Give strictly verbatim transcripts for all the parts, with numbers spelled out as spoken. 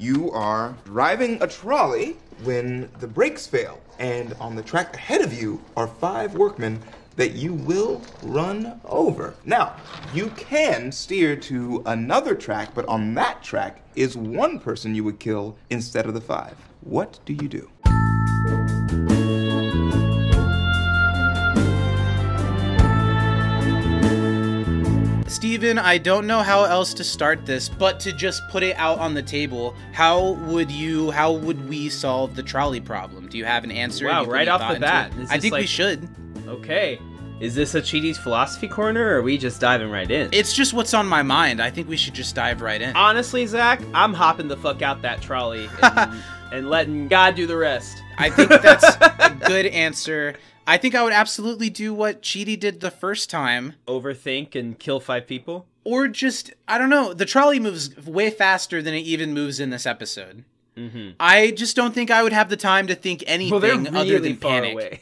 You are driving a trolley when the brakes fail, and on the track ahead of you are five workmen that you will run over. Now, you can steer to another track, but on that track is one person you would kill instead of the five. What do you do? Steven, I don't know how else to start this, but to just put it out on the table, how would you, how would we solve the trolley problem? Do you have an answer? Wow, right off the bat. I think like, we should. Okay. Is this a Chidi's philosophy corner, or are we just diving right in? It's just what's on my mind. I think we should just dive right in. Honestly, Zach, I'm hopping the fuck out that trolley and, and letting God do the rest. I think that's a good answer. I think I would absolutely do what Chidi did the first time. Overthink and kill five people? Or just, I don't know, the trolley moves way faster than it even moves in this episode. Mm-hmm. I just don't think I would have the time to think anything well, they're really other than far panic. Away.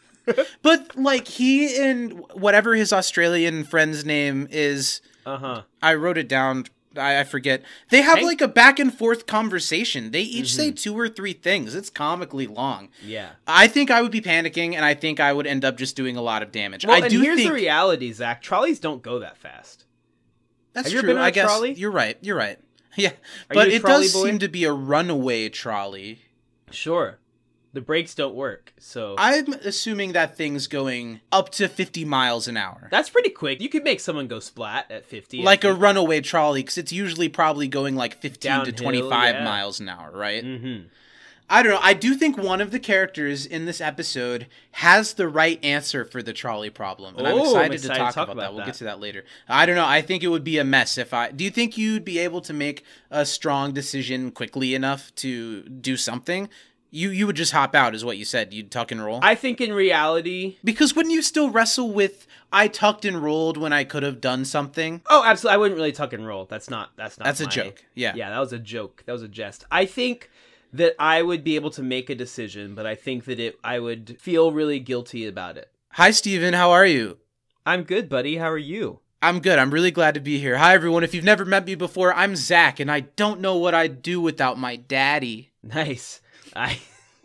But, like, he and whatever his Australian friend's name is, uh-huh. I wrote it down, I, I forget. They have, Hank? like, a back-and-forth conversation. They each Mm-hmm. say two or three things. It's comically long. Yeah. I think I would be panicking, and I think I would end up just doing a lot of damage. Well, I and do here's think... the reality, Zach. Trolleys don't go that fast. That's Have you true, ever been on I a guess. trolley? You're right, you're right. Yeah, Are but you a it trolley does boy? seem to be a runaway trolley. Sure. The brakes don't work, so... I'm assuming that thing's going up to fifty miles an hour. That's pretty quick. You could make someone go splat at fifty. Like a runaway trolley, because it's usually probably going like fifteen Downhill, to twenty-five yeah. miles an hour, right? Mm-hmm. I don't know. I do think one of the characters in this episode has the right answer for the trolley problem. And I'm Oh, excited, I'm excited to, talk to talk about, about that. We'll that. get to that later. I don't know. I think it would be a mess if I... Do you think you'd be able to make a strong decision quickly enough to do something? You you would just hop out, is what you said. You'd tuck and roll? I think in reality... Because wouldn't you still wrestle with, I tucked and rolled when I could have done something? Oh, absolutely. I wouldn't really tuck and roll. That's not... That's not That's a my- joke. Yeah. Yeah, that was a joke. That was a jest. I think that I would be able to make a decision, but I think that it I would feel really guilty about it. Hi, Steven. How are you? I'm good, buddy. How are you? I'm good. I'm really glad to be here. Hi, everyone. If you've never met me before, I'm Zach, and I don't know what I'd do without my daddy. Nice. I...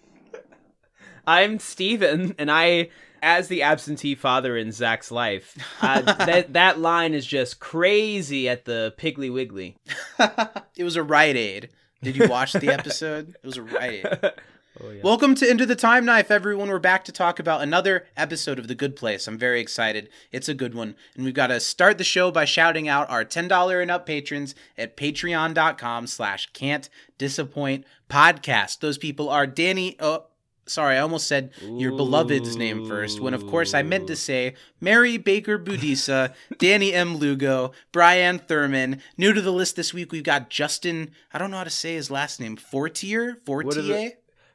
I'm Steven, and I, as the absentee father in Zach's life, uh, that that line is just crazy at the Piggly Wiggly. It was a Rite Aid. Did you watch the episode? It was a Rite Aid. Oh, yeah. Welcome to Into the Time Knife, everyone. We're back to talk about another episode of The Good Place. I'm very excited. It's a good one. And we've got to start the show by shouting out our ten dollars and up patrons at patreon.com slash can't disappoint podcast. Those people are Danny... Oh, sorry, I almost said your beloved's name first, when of course I meant to say Mary Baker Budisa, Danny M. Lugo, Brian Thurman. New to the list this week, we've got Justin, I don't know how to say his last name, Fortier? Fortier?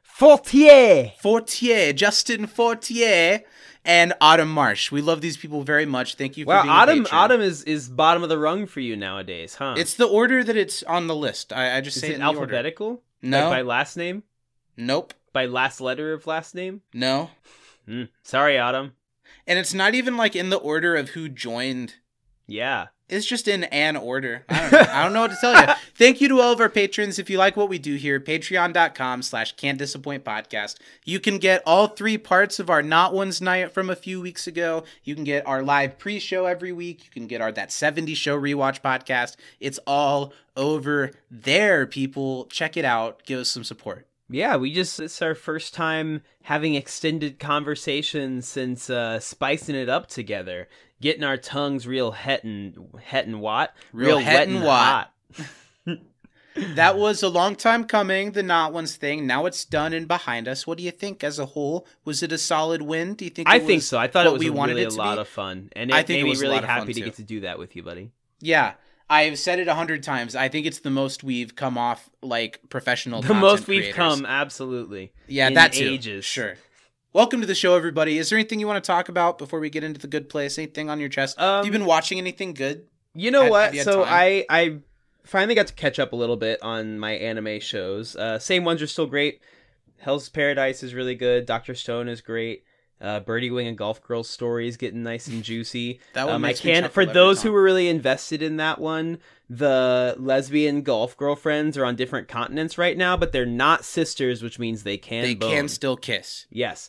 Fortier! Fortier, Justin Fortier, and Autumn Marsh. We love these people very much. Thank you for Wow, being Autumn, a patron. Autumn is, is bottom of the rung for you nowadays, huh? It's the order that it's on the list. I, I just is say it it in the order. alphabetical? No. Like by last name? Nope. By last letter of last name? No. Mm. Sorry, Autumn. And it's not even like in the order of who joined. Yeah. It's just in an order. I don't know. I don't know what to tell you. Thank you to all of our patrons. If you like what we do here, patreon.com slash can't disappoint podcast. You can get all three parts of our Not One's Night from a few weeks ago. You can get our live pre-show every week. You can get our That seventies Show Rewatch podcast. It's all over there, people. Check it out. Give us some support. Yeah, we just, it's our first time having extended conversations since uh, spicing it up together. Getting our tongues real het and, het and what? Real, Real het wet and and what. hot. That was a long time coming, the Not One's thing. Now it's done and behind us. What do you think as a whole? Was it a solid win? Do you think it I was think so. I thought what it was we a wanted really it a to lot be? of fun. And it I think made it me was a really lot of fun, happy to too. get to do that with you, buddy. Yeah. I've said it a hundred times. I think it's the most we've come off like professional The content most we've creators. come, absolutely. Yeah, in that too. ages. Sure. Welcome to the show, everybody. Is there anything you want to talk about before we get into the good place? Anything on your chest? Um, have you been watching anything good? You know Have- what? have you had So time? I I finally got to catch up a little bit on my anime shows. Uh, same ones are still great. Hell's Paradise is really good. Doctor Stone is great. Uh, Birdie Wing and Golf Girl story is getting nice and juicy. That one um, I makes me can't. chuckle For every those time. who were really invested in that one, the lesbian golf girlfriends are on different continents right now, but they're not sisters, which means they can. They bone. can still kiss. Yes.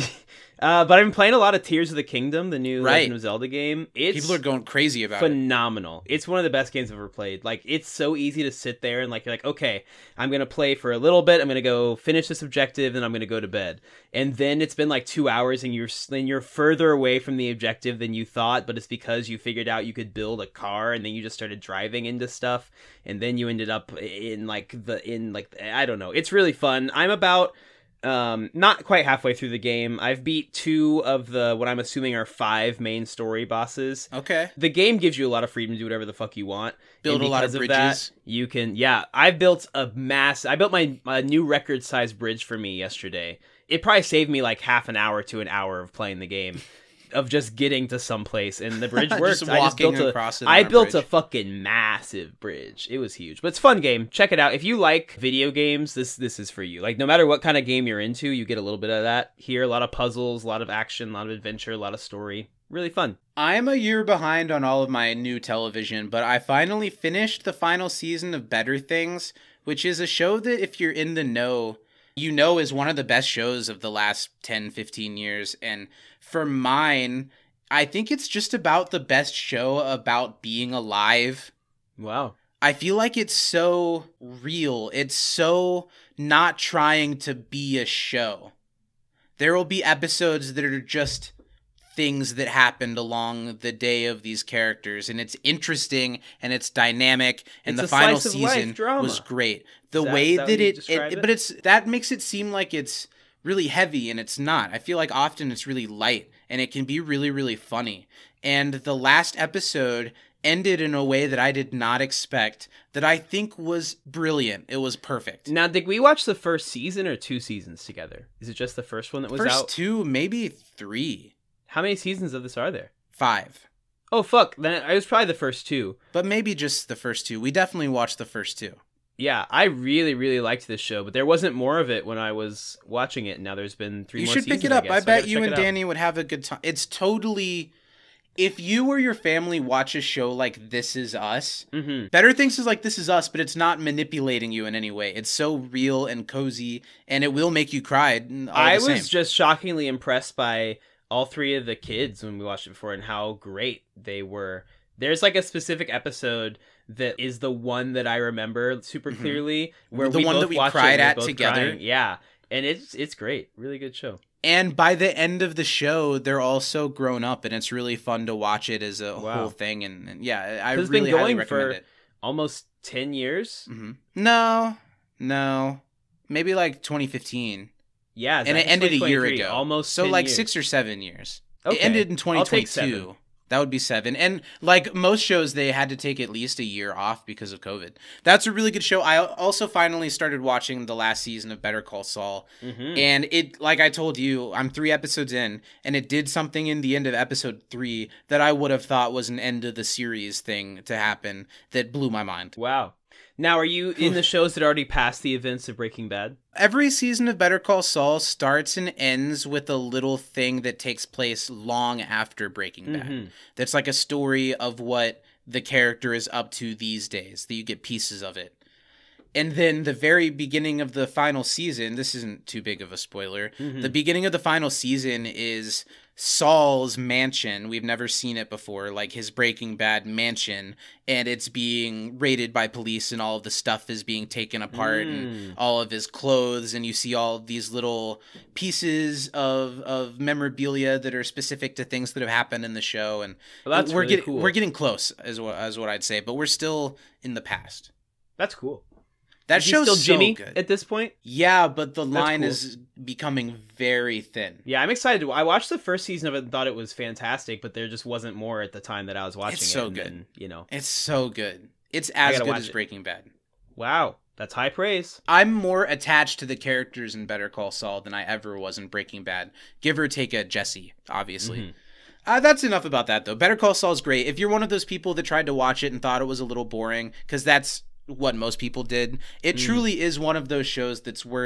uh, but I've been playing a lot of Tears of the Kingdom, the new Right. Legend of Zelda game. It's People are going crazy about it. phenomenal. It's one of the best games I've ever played. Like, it's so easy to sit there and like you're like, okay, I'm gonna play for a little bit. I'm gonna go finish this objective, and I'm gonna go to bed. And then it's been like two hours, and you're then you're further away from the objective than you thought. But it's because you figured out you could build a car, and then you just started driving into stuff, and then you ended up in like the in like I don't know. It's really fun. I'm about. Um, not quite halfway through the game. I've beat two of the, what I'm assuming are five main story bosses. Okay. The game gives you a lot of freedom to do whatever the fuck you want. Build And a lot of because bridges. That, you can, yeah. I built a mass, I built my, my new record size bridge for me yesterday. It probably saved me like half an hour to an hour of playing the game. Of just getting to someplace, and the bridge worked. Just I just walking built a, across it on I a built bridge. a fucking massive bridge. It was huge, but it's a fun game. Check it out if you like video games. This this is for you. Like no matter what kind of game you're into, you get a little bit of that here. A lot of puzzles, a lot of action, a lot of adventure, a lot of story. Really fun. I'm a year behind on all of my new television, but I finally finished the final season of Better Things, which is a show that if you're in the know, you know is one of the best shows of the last ten, fifteen years. And for mine, I think it's just about the best show about being alive. Wow. I feel like it's so real. It's so not trying to be a show. There will be episodes that are just things that happened along the day of these characters, and it's interesting and it's dynamic, and It's the a final slice of life season drama. was great. The Is that- way is that that, what you it, describe it, it? but it's that makes it seem like it's really heavy, and it's not. I feel like often it's really light, and it can be really, really funny. And the last episode ended in a way that I did not expect, that I think was brilliant. It was perfect. Now, did we watch the first season or two seasons together? Is it just the first one that was First out? two, maybe three, How many seasons of this are there? five. Oh fuck! Then it was probably the first two. But maybe just the first two. We definitely watched the first two. Yeah, I really, really liked this show, but there wasn't more of it when I was watching it. And now there's been three You more should seasons. pick it up. guess, I, so bet gotta you check and it out. Danny would have a good time. It's totally... If you or your family watch a show like This Is Us, Mhm. Better Things is like This Is Us, but it's not manipulating you in any way. It's so real and cozy, and it will make you cry. all I the was same. just shockingly impressed by all three of the kids when we watched it before and how great they were. There's like a specific episode that is the one that I remember super Mhm. clearly, where The we one both that we watched it cried and we were at both together? crying. Yeah, and it's it's great, really good show. And by the end of the show, they're all so grown up, and it's really fun to watch it as a Wow. whole thing. And, and yeah, I It's really been highly going recommend for it. almost ten years. hmm No, no, maybe like twenty fifteen, Yeah, and it ended a year ago. almost so ten like years. six or seven years. Okay. It ended in I'll take seven. twenty twenty-two. That would be seven. And like most shows, they had to take at least a year off because of COVID. That's a really good show. I also finally started watching the last season of Better Call Saul. Mhm. And it, like I told you, I'm three episodes in, and it did something in the end of episode three that I would have thought was an end of the series thing to happen that blew my mind. Wow. Now, are you in the shows that already passed the events of Breaking Bad? Every season of Better Call Saul starts and ends with a little thing that takes place long after Breaking Bad. Mhm. That's like a story of what the character is up to these days, that you get pieces of it. And then the very beginning of the final season, this isn't too big of a spoiler, Mhm. the beginning of the final season is Saul's mansion. We've never seen it before, like his Breaking Bad mansion, and it's being raided by police, and all of the stuff is being taken apart, Mm. and all of his clothes, and you see all of these little pieces of of memorabilia that are specific to things that have happened in the show. And Well, that's we're really getting cool. we're getting close, is what as what I'd say, but we're still in the past. That's cool. That Is he show's still so Jimmy good. at this point? Yeah, but the That's line cool. is becoming very thin. Yeah, I'm excited. to- I watched the first season of it and thought it was fantastic, but there just wasn't more at the time that I was watching It's it. so and good. then, you know, It's so good. It's as gotta good watch as it. Breaking Bad. wow, that's high praise. I'm more attached to the characters in Better Call Saul than I ever was in Breaking Bad. Give or take a Jesse, obviously. Mhm. Uh, that's enough about that, though. Better Call Saul is great. If you're one of those people that tried to watch it and thought it was a little boring, because that's what most people did, it Mm. truly is one of those shows that's worth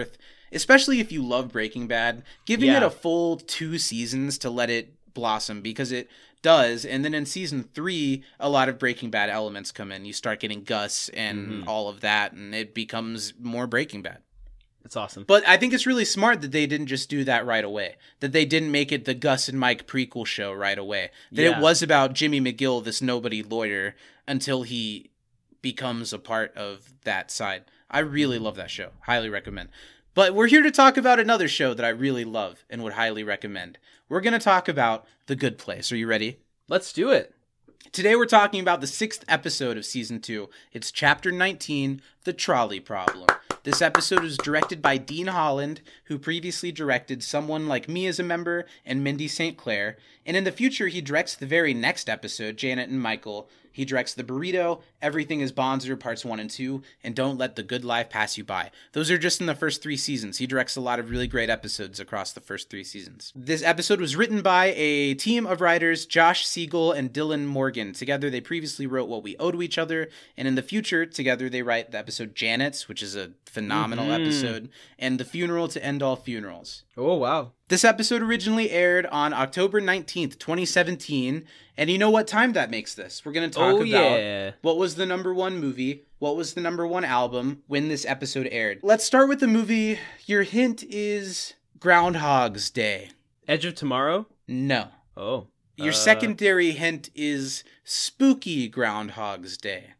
especially if you love Breaking Bad, giving Yeah. it a full two seasons to let it blossom, because it does. And then in season three, a lot of Breaking Bad elements come in. You start getting Gus and Mhm. all of that, and it becomes more Breaking Bad. It's awesome. But I think it's really smart that they didn't just do that right away. That they didn't make it the Gus and Mike prequel show right away. That Yeah. it was about Jimmy McGill, this nobody lawyer, until he becomes a part of that side. I really love that show. Highly recommend. But we're here to talk about another show that I really love and would highly recommend. We're going to talk about The Good Place. Are you ready? Let's do it. Today we're talking about the sixth episode of season two. It's chapter nineteen, The Trolley Problem. This episode is directed by Dean Holland, who previously directed Someone Like Me as a Member and Mindy Saint Clair. And in the future, he directs the very next episode, Janet and Michael. He directs The Burrito, Everything is Bonzer Parts one and two, and Don't Let the Good Life Pass You By. Those are just in the first three seasons. He directs a lot of really great episodes across the first three seasons. This episode was written by a team of writers, Josh Siegel and Dylan Morgan. Together, they previously wrote What We Owe to Each Other, and in the future, together they write the episode Janet's, which is a phenomenal Mhm. episode, and The Funeral to End All Funerals. Oh, wow. This episode originally aired on October nineteenth, twenty seventeen, and you know what time that makes this? We're going to talk Oh, about yeah. what was the number one movie, what was the number one album when this episode aired. Let's start with the movie. Your hint is Groundhog's Day. Edge of Tomorrow? No. Oh. Your Uh, secondary hint is Spooky Groundhog's Day.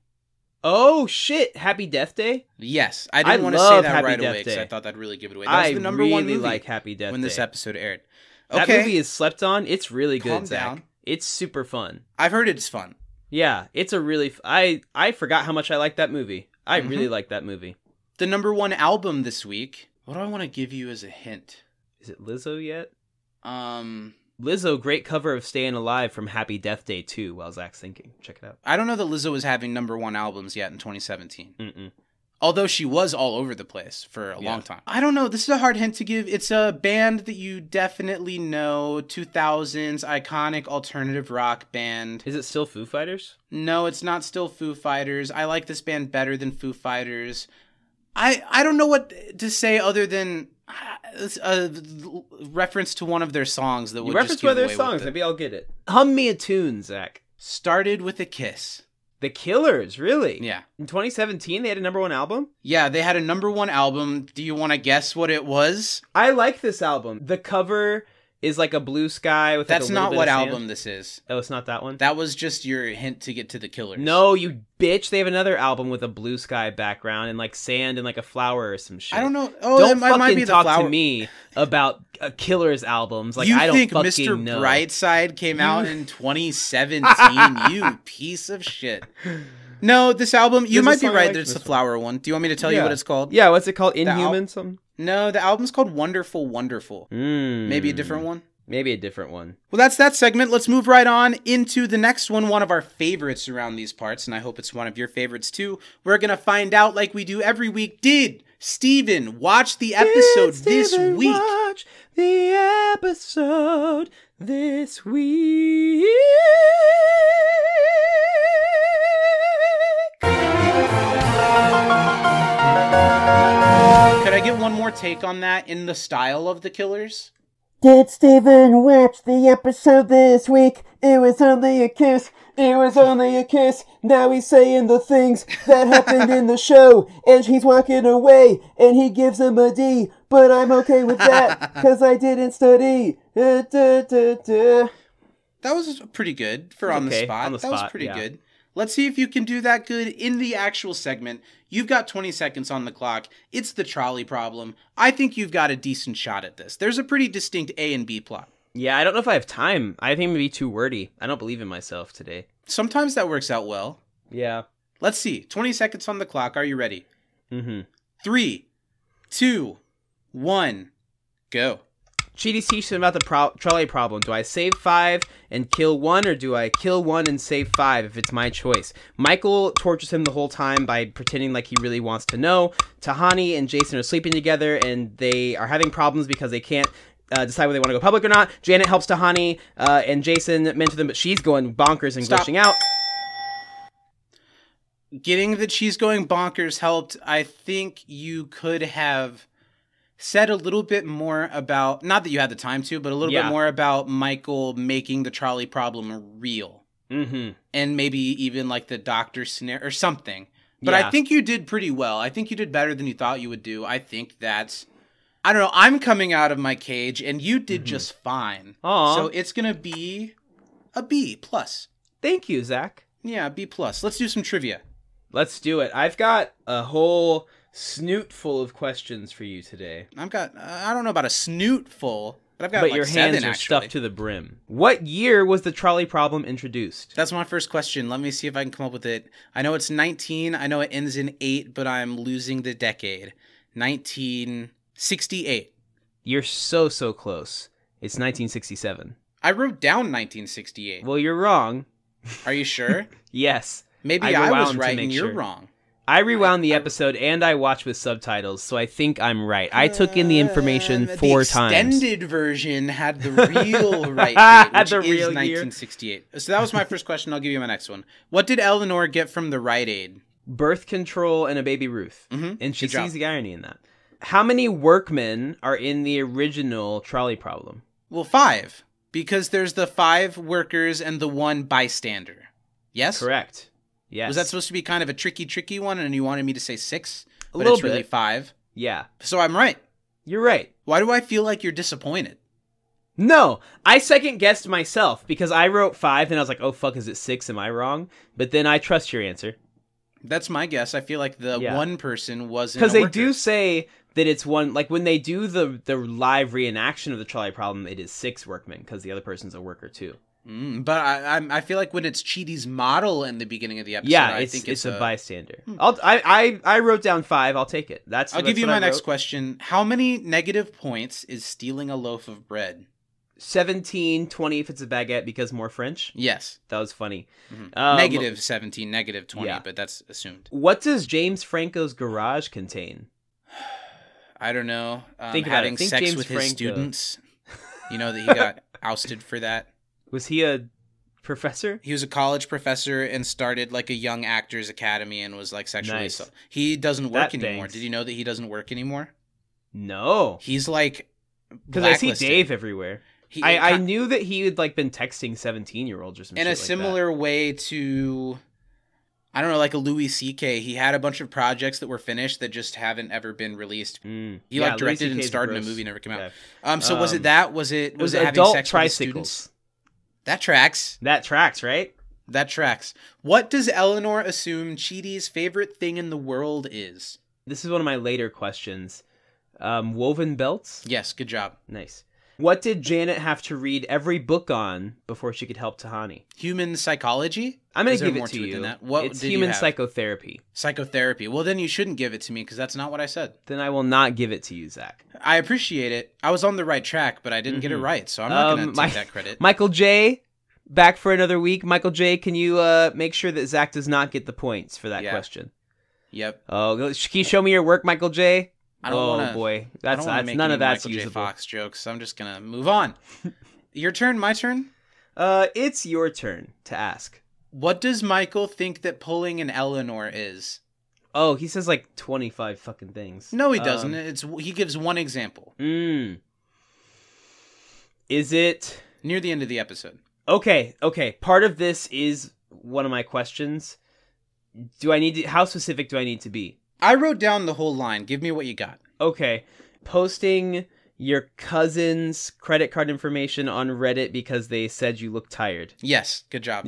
Oh, shit. Happy Death Day? Yes, I didn't I want to say love that Happy right Death away because Day. I thought that'd really give it away. That was I the number really one movie like Happy Death when Day. this episode aired. That Okay, movie is slept on. It's really good, Calm Zach. down. It's super fun. I've heard it's fun. Yeah, it's a really... F- I, I forgot how much I like that movie. I Mhm. really like that movie. The number one album this week. What do I want to give you as a hint? Is it Lizzo yet? Um, Lizzo, great cover of Staying Alive from Happy Death Day two, while Zach's thinking. Check it out. I don't know that Lizzo was having number one albums yet in twenty seventeen. Mm-mm. Although she was all over the place for a Yeah. long time. I don't know. This is a hard hint to give. It's a band that you definitely know. two thousands iconic alternative rock band. Is it still Foo Fighters? No, it's not still Foo Fighters. I like this band better than Foo Fighters. I I don't know what to say other than uh, a reference to one of their songs that You would reference just one give of their away what songs. the- Maybe I'll get it. Hum me a tune, Zach. Started with a Kiss. The Killers, really? Yeah. In twenty seventeen, they had a number one album? Yeah, they had a number one album. Do you want to guess what it was? I like this album. The cover is like a blue sky with like That's a little not bit what of sand. album this is. Oh, it's not that one? That was just your hint to get to the Killers. No, you bitch. They have another album with a blue sky background and like sand and like a flower or some shit. I don't know. Oh, Don't it might, fucking might be the talk flower. to me about uh, Killers albums. Like you I don't think fucking Mister know. Brightside came out in twenty seventeen? You piece of shit. No, this album, you There's a might be song I right like that it's this the flower one. Do you want me to tell you Yeah. what it's called? Yeah, what's it called? al- Inhuman something? No, the album's called Wonderful Wonderful. Mm. Maybe a different one? Maybe a different one. Well, that's that segment. Let's move right on into the next one, one of our favorites around these parts, and I hope it's one of your favorites too. We're going to find out, like we do every week, did Steven watch the episode Did this Steven week? Watch the episode this week. Could I get one more take on that in the style of the Killers? Did Steven watch the episode this week? It was only a kiss. It was only a kiss. Now he's saying the things that happened in the show. And he's walking away. And he gives him a D. But I'm okay with that. Because I didn't study. Uh, da, da, da. That was pretty good for on the Okay, spot. on the that was spot, pretty yeah. good. Let's see if you can do that good in the actual segment. You've got twenty seconds on the clock. It's the trolley problem. I think you've got a decent shot at this. There's a pretty distinct A and B plot. Yeah, I don't know if I have time. I think I'm going to be too wordy. I don't believe in myself today. Sometimes that works out well. Yeah. Let's see. twenty seconds on the clock. Are you ready? Mm-hmm. Three, two, one, go. Chidi teaches him about the pro- trolley problem. Do I save five and kill one, or do I kill one and save five if it's my choice? Michael tortures him the whole time by pretending like he really wants to know. Tahani and Jason are sleeping together, and they are having problems because they can't uh, decide whether they want to go public or not. Janet helps Tahani uh, and Jason mentor them, but she's going bonkers and Stop. glitching out. Getting that she's going bonkers helped. I think you could have said a little bit more about, not that you had the time to, but a little Yeah. bit more about Michael making the trolley problem real. Mm-hmm. And maybe even like the doctor scenario or something. But Yeah. I think you did pretty well. I think you did better than you thought you would do. I think that's, I don't know, I'm coming out of my cage and you did Mhm. just fine. Aw. So it's going to be a B plus. Thank you, Zach. Yeah, B plus. Let's do some trivia. Let's do it. I've got a whole snoot full of questions for you today. I've got, uh, I don't know about a snoot full, but I've got But like your seven hands are actually. stuffed to the brim. What year was the trolley problem introduced? That's my first question. Let me see if I can come up with it. I know it's nineteen. I know it ends in eight, but I'm losing the decade. nineteen sixty-eight. You're so, so close. It's nineteen sixty-seven. I wrote down nineteen sixty-eight. Well, you're wrong. Are you sure? Yes. Maybe I I, was rewound to right make and you're sure. wrong. I rewound the episode and I watched with subtitles, so I think I'm right. I took in the information Uh, four the times. extended version had the real right date, which The is real year. nineteen sixty-eight. So that was my first question. I'll give you my next one. What did Eleanor get from the Rite Aid? Birth control and a baby Ruth. Mhm. And she Good job. sees the irony in that. How many workmen are in the original trolley problem? Well, five. Because there's the five workers and the one bystander. Yes? Correct. Yes. Was that supposed to be kind of a tricky, tricky one, and you wanted me to say six? A But little it's really bit. five. Yeah. So I'm right. You're right. Why do I feel like you're disappointed? No, I second guessed myself because I wrote five and I was like, oh fuck, is it six? Am I wrong? But then I trust your answer. That's my guess. I feel like the Yeah. one person wasn't Because a they worker. do say that it's one, like when they do the, the live reenaction of the trolley problem, it is six workmen because the other person's a worker too. Mm, but I, I I feel like when it's Chidi's model in the beginning of the episode, Yeah, I it's, think it's, it's, a, a bystander. I'll, I, I, I wrote down five. I'll take it. That's. I'll that's give you what my I next wrote. question. How many negative points is stealing a loaf of bread? seventeen, twenty if it's a baguette because more French. Yes. That was funny. Mhm. Um, Negative seventeen, negative twenty, yeah. but that's assumed. What does James Franco's garage contain? I don't know. Um, Think about having it. Think sex James with his Franco. students. You know that he got ousted for that. Was he a professor? He was a college professor and started like a young actors academy and was like sexually Nice. assault. He doesn't work That anymore. bangs. Did you know that he doesn't work anymore? No. He's like Because I see blacklisted. Dave everywhere. He, I, I knew that he had like been texting seventeen year olds or some in shit a like similar way to, I don't know, like a Louis C K. He had a bunch of projects that were finished that just haven't ever been released. that. Mm. He Yeah, like Louis directed C and K's starred in a gross movie, never came out. guy. Um, so was Um, it that? Was it It was was it having adult sex with his students? tricycles. That tracks. That tracks, right? That tracks. What does Eleanor assume Chidi's favorite thing in the world is? This is one of my later questions. Um, woven belts? Yes, good job. Nice. What did Janet have to read every book on before she could help Tahani? Human psychology? I'm going Is to there give more it to to it you. than that? What it's did you human have? psychotherapy. Psychotherapy. Well, then you shouldn't give it to me because that's not what I said. Then I will not give it to you, Zach. I appreciate it. I was on the right track, but I didn't get it Mhm. right, so I'm not Um, going to my- take that credit. Michael J, back for another week. Michael J, can you uh, make sure that Zach does not get the points for that Yeah. question? Yep. Oh, go- can you show me your work, Michael J? I don't oh wanna, boy, I that's, don't wanna that's make none any of that's Michael J. usable. Fox jokes. So I'm just going to move on. Your turn, my turn? Uh, it's your turn to ask. What does Michael think that pulling an Eleanor is? Oh, he says like twenty-five fucking things. No, he doesn't. Um, It's he gives one example mm. Is it near the end of the episode. okay? Okay, part of this is one of my questions. Do I need to? How specific do I need to be? I wrote down the whole line. Give me what you got. Okay, posting your cousin's credit card information on Reddit because they said you look tired. Yes, good job.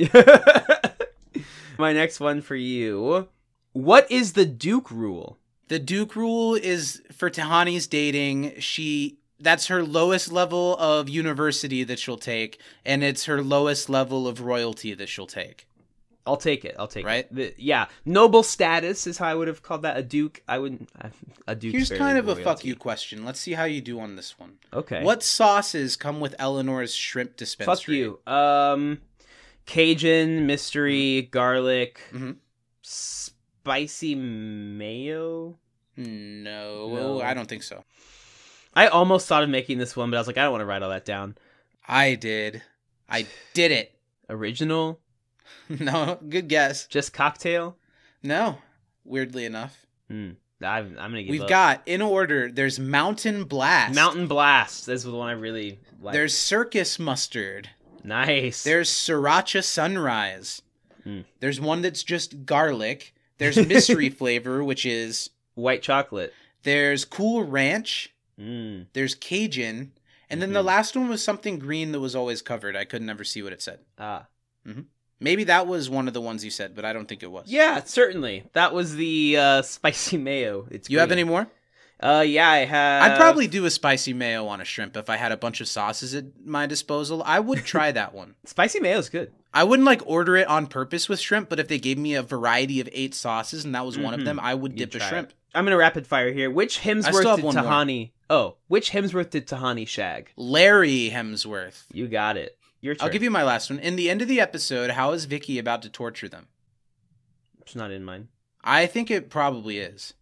My next one for you. What is the Duke rule? The Duke rule is for Tahani's dating. She that's her lowest level of university that she'll take, and it's her lowest level of royalty that she'll take. I'll take it. I'll take Right? it. The, yeah, noble status is how I would have called that. A duke. I wouldn't. A duke. Here's kind of a fuck you question. Let's see how you do on this one. Okay. What sauces come with Eleanor's shrimp dispensary? Fuck you. Um, Cajun, mystery, garlic, Mhm. spicy mayo. No, No. I don't think so. I almost thought of making this one, but I was like, I don't want to write all that down. I did. I did it. Original, No, good guess. just cocktail. No, weirdly enough. Hmm. I'm, I'm gonna give We've up. got, in order, there's Mountain Blast. Mountain Blast. This is the one I really like. There's Circus Mustard. Nice. There's Sriracha Sunrise. Mm. There's one that's just garlic. There's Mystery Flavor, which is... White chocolate. There's Cool Ranch. Mm. There's Cajun. And then Mm-hmm. the last one was something green that was always covered. I could never see what it said. Ah. Mm-hmm. Maybe that was one of the ones you said, but I don't think it was. Yeah, certainly. That was the uh, spicy mayo. It's You have green. any more? Uh, yeah, I have. I'd probably do a spicy mayo on a shrimp if I had a bunch of sauces at my disposal. I would try that one. Spicy mayo is good. I wouldn't like order it on purpose with shrimp, but if they gave me a variety of eight sauces and that was one of Mhm. them, I would You'd dip a try shrimp. it. I'm gonna rapid fire here. Which still Hemsworth have did one more. Tahani? Oh, which Hemsworth did Tahani shag? Larry Hemsworth. You got it. Your turn. I'll give you my last one. In the end of the episode, how is Vicky about to torture them? It's not in mine. I think it probably is.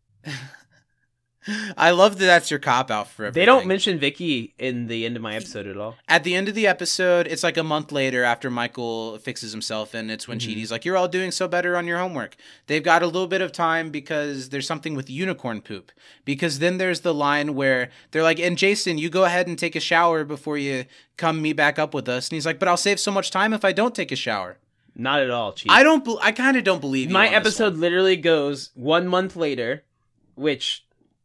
I love that that's your cop-out for everything. They don't mention Vicky in the end of my episode at all. At the end of the episode, it's like a month later after Michael fixes himself, and it's when Mhm. Chidi's like, you're all doing so better on your homework. They've got a little bit of time because there's something with unicorn poop. Because then there's the line where they're like, and Jason, you go ahead and take a shower before you come meet back up with us. And he's like, but I'll save so much time if I don't take a shower. Not at all, Chief. I don't, be- I kind of don't believe you My on this episode one. literally goes one month later, which,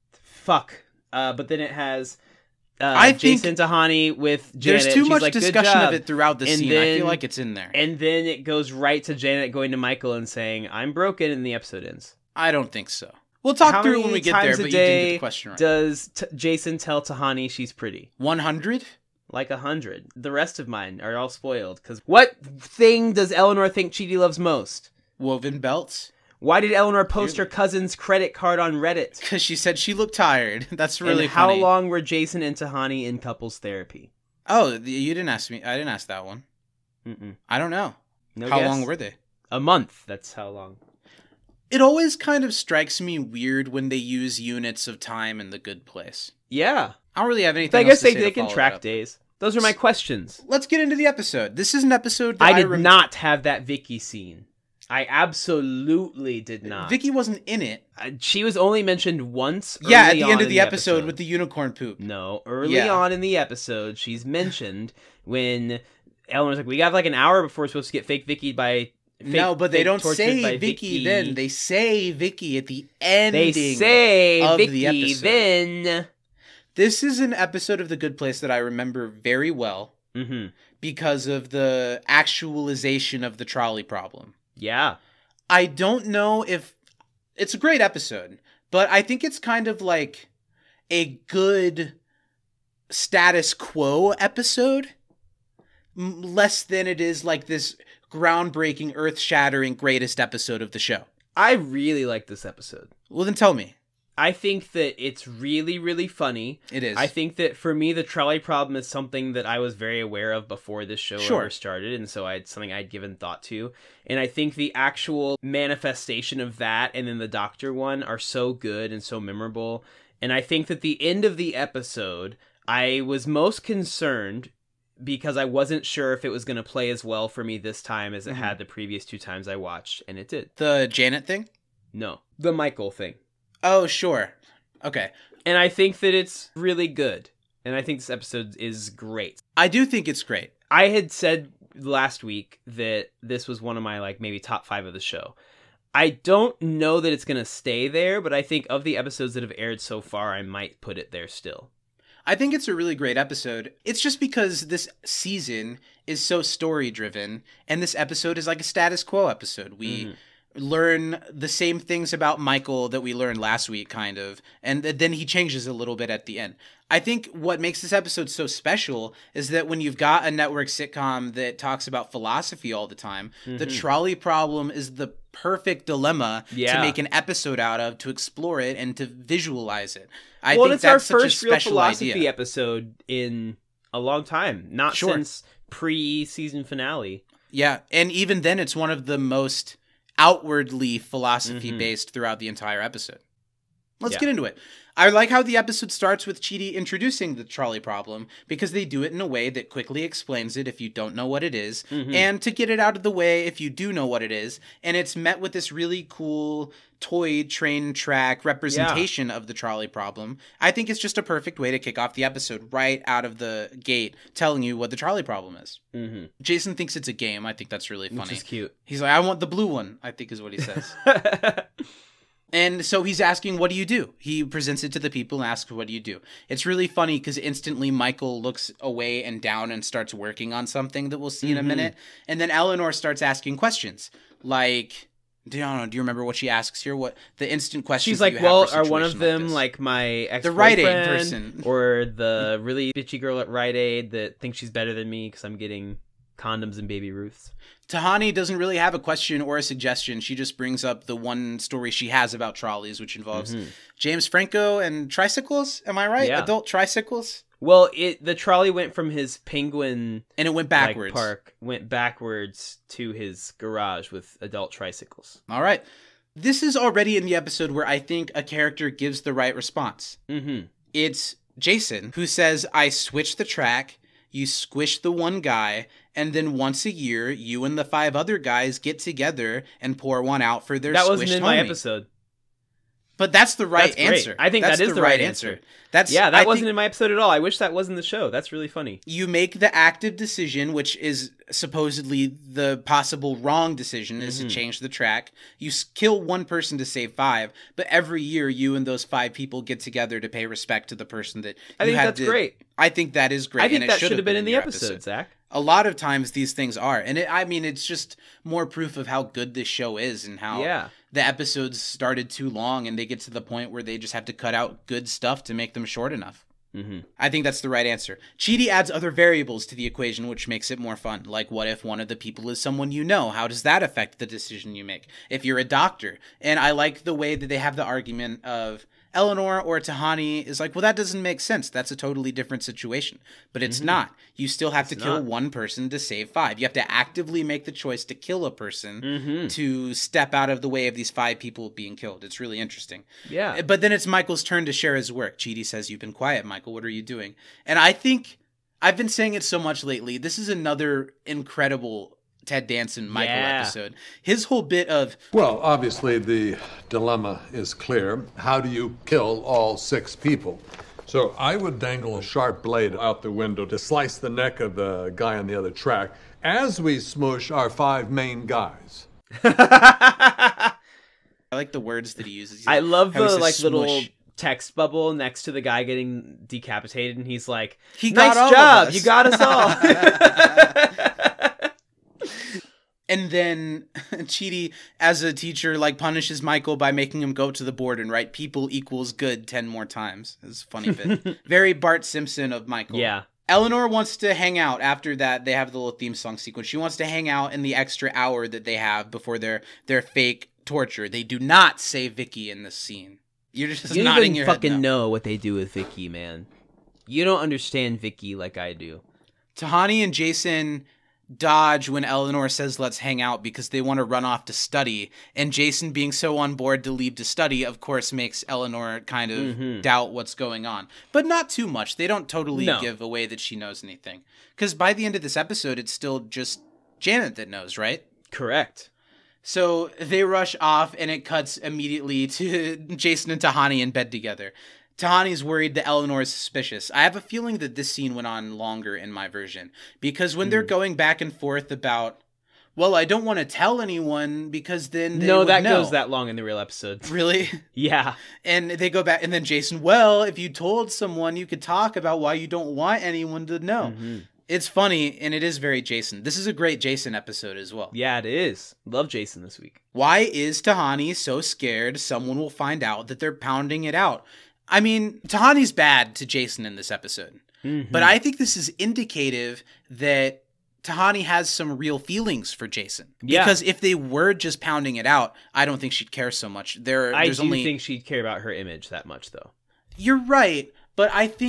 fuck. Uh, but then it has uh, I think Jason Tahani with Janet. There's too She's much like, "Good discussion job." of it throughout the And scene. I then- feel like it's in there. And then it goes right to Janet going to Michael and saying, I'm broken, and the episode ends. I don't think so. We'll talk How through many when we get there, times a but you didn't get day the question right. Does t- Jason tell Tahani she's pretty? one hundred? Like a hundred. The rest of mine are all spoiled. Because what thing does Eleanor think Chidi loves most? Woven belts? Why did Eleanor post her cousin's credit card on Reddit? Because she said she looked tired. That's really and how funny. long were Jason and Tahani in couples therapy? Oh, the- you didn't ask me. I didn't ask that one. Mm-mm. I don't know. No how guess? long were they? A month. That's how long. It always kind of strikes me weird when they use units of time in The Good Place. Yeah. I don't really have anything But I else guess to they, say they to can follow track that up. days. Those are my questions. Let's get into the episode. This is an episode that I I, did rem- not have that Vicky scene. I absolutely did not. Vicky wasn't in it. Uh, she was only mentioned once. Yeah, at early the on end of in the episode, with the unicorn poop. No, early Yeah. on in the episode, she's mentioned when Eleanor's like, "We got like an hour before we're supposed to get fake Vicky by." Fake, no, but they fake don't tortured say by Vicky, then. They say Vicky at the ending. They say of the Vicky episode. then. This is an episode of The Good Place that I remember very well Mm-hmm. because of the actualization of the trolley problem. Yeah. I don't know if it's a great episode, but I think it's kind of like a good status quo episode, m- less than it is like this groundbreaking, earth-shattering greatest episode of the show. I really like this episode. Well, then tell me. I think that it's really, really funny. It is. I think that for me, the trolley problem is something that I was very aware of before this show Sure. ever started, and so I had something I'd given thought to. And I think the actual manifestation of that and then the doctor one are so good and so memorable. And I think that the end of the episode, I was most concerned because I wasn't sure if it was going to play as well for me this time as it Mhm. had the previous two times I watched, and it did. The Janet thing? No, the Michael thing. Oh, sure. Okay. And I think that it's really good. And I think this episode is great. I do think it's great. I had said last week that this was one of my, like, maybe top five of the show. I don't know that it's going to stay there, but I think of the episodes that have aired so far, I might put it there still. I think it's a really great episode. It's just because this season is so story-driven, and this episode is like a status quo episode. We... Mhm. learn the same things about Michael that we learned last week, kind of, and th- then he changes a little bit at the end. I think what makes this episode so special is that when you've got a network sitcom that talks about philosophy all the time, the Mhm. trolley problem is the perfect dilemma Yeah. to make an episode out of, to explore it and to visualize it. I well, think it's that's our such first a real special philosophy idea. episode in a long time. Not Sure. since pre-season finale. Yeah, and even then, it's one of the most outwardly philosophy-based Mhm. throughout the entire episode. Let's Yeah. get into it. I like how the episode starts with Chidi introducing the trolley problem because they do it in a way that quickly explains it if you don't know what it is, Mm-hmm. and to get it out of the way if you do know what it is. And it's met with this really cool toy train track representation of the trolley problem. I think it's just a perfect way to kick off the episode right out of the gate, telling you what the trolley problem is. Mm-hmm. Jason thinks it's a game. I think that's really funny. Which is cute. He's like, I want the blue one, I think is what he says. And so he's asking, what do you do? He presents it to the people and asks, what do you do? It's really funny because instantly Michael looks away and down and starts working on something that we'll see in a Mhm. minute. And then Eleanor starts asking questions like, do you, I don't know, do you remember what she asks here? What the instant questions She's that like, you have well, for a are one of situation them this? like my ex The Rite Aid person. or the really bitchy girl at Rite Aid that thinks she's better than me because I'm getting condoms and Baby Ruths? Tahani doesn't really have a question or a suggestion. She just brings up the one story she has about trolleys, which involves Mhm. James Franco and tricycles. Am I right? Yeah. Adult tricycles? Well, it the trolley went from his penguin And it went like, backwards. park, went backwards to his garage with adult tricycles. All right. This is already in the episode where I think a character gives the right response. Mm-hmm. It's Jason who says, I switch the track, you squish the one guy, and then once a year, you and the five other guys get together and pour one out for their That squished wasn't in my homie. episode. But that's the right That's great. answer. I think that's that is the right answer. That's Yeah, that I wasn't think in my episode at all. I wish that was in the show. That's really funny. You make the active decision, which is supposedly the possible wrong decision, is Mhm. to change the track. You s- kill one person to save five, but every year you and those five people get together to pay respect to the person that I you think had that's to- great. I think that is great. I think and it that should have been in the your episode, Zach. A lot of times these things are, and it, I mean, it's just more proof of how good this show is and how Yeah. the episodes started too long and they get to the point where they just have to cut out good stuff to make them short enough. Mm-hmm. I think that's the right answer. Chidi adds other variables to the equation, which makes it more fun. Like, what if one of the people is someone you know? How does that affect the decision you make? If you're a doctor. And I like the way that they have the argument of Eleanor or Tahani is like, well, that doesn't make sense. That's a totally different situation. But it's Mhm. not. You still have It's to kill not. one person to save five. You have to actively make the choice to kill a person Mm-hmm. to step out of the way of these five people being killed. It's really interesting. Yeah. But then it's Michael's turn to share his work. Chidi says, you've been quiet, Michael. What are you doing? And I think I've been saying it so much lately. This is another incredible Ted Danson Michael Yeah. episode. His whole bit of, Well, obviously the dilemma is clear. How do you kill all six people? So I would dangle a sharp blade out the window to slice the neck of the guy on the other track as we smush our five main guys. I like the words that he uses. I love How he the says like little smush. text bubble next to the guy getting decapitated, and he's like, He "Nice got all of job, us." you got us all." And then Chidi, as a teacher, like punishes Michael by making him go to the board and write "people equals good" ten more times. It's a funny bit. Very Bart Simpson of Michael. Yeah. Eleanor wants to hang out after that. They have the little theme song sequence. She wants to hang out in the extra hour that they have before their their fake torture. They do not save Vicky in this scene. You're just You don't nodding even your fucking head no. know what they do with Vicky, man. You don't understand Vicky like I do. Tahani and Jason dodge when Eleanor says let's hang out because they want to run off to study, and Jason being so on board to leave to study of course makes Eleanor kind of Mhm. doubt what's going on, but not too much. They don't totally No. give away that she knows anything, because by the end of this episode it's still just Janet that knows, right? Correct. So they rush off and it cuts immediately to Jason and Tahani in bed together. Tahani's worried that Eleanor is suspicious. I have a feeling that this scene went on longer in my version, because when they're Hmm. going back and forth about, well, I don't want to tell anyone because then they No, would that know. goes that long in the real episode. Really? Yeah. And they go back, and then Jason, well, if you told someone, you could talk about why you don't want anyone to know. Mhm. It's funny, and it is very Jason. This is a great Jason episode as well. Yeah, it is. Love Jason this week. Why is Tahani so scared someone will find out that they're pounding it out? I mean, Tahani's bad to Jason in this episode, Mhm. but I think this is indicative that Tahani has some real feelings for Jason. Yeah. Because if they were just pounding it out, I don't think she'd care so much. There, I there's do only think she'd care about her image that much, though. You're right, but I think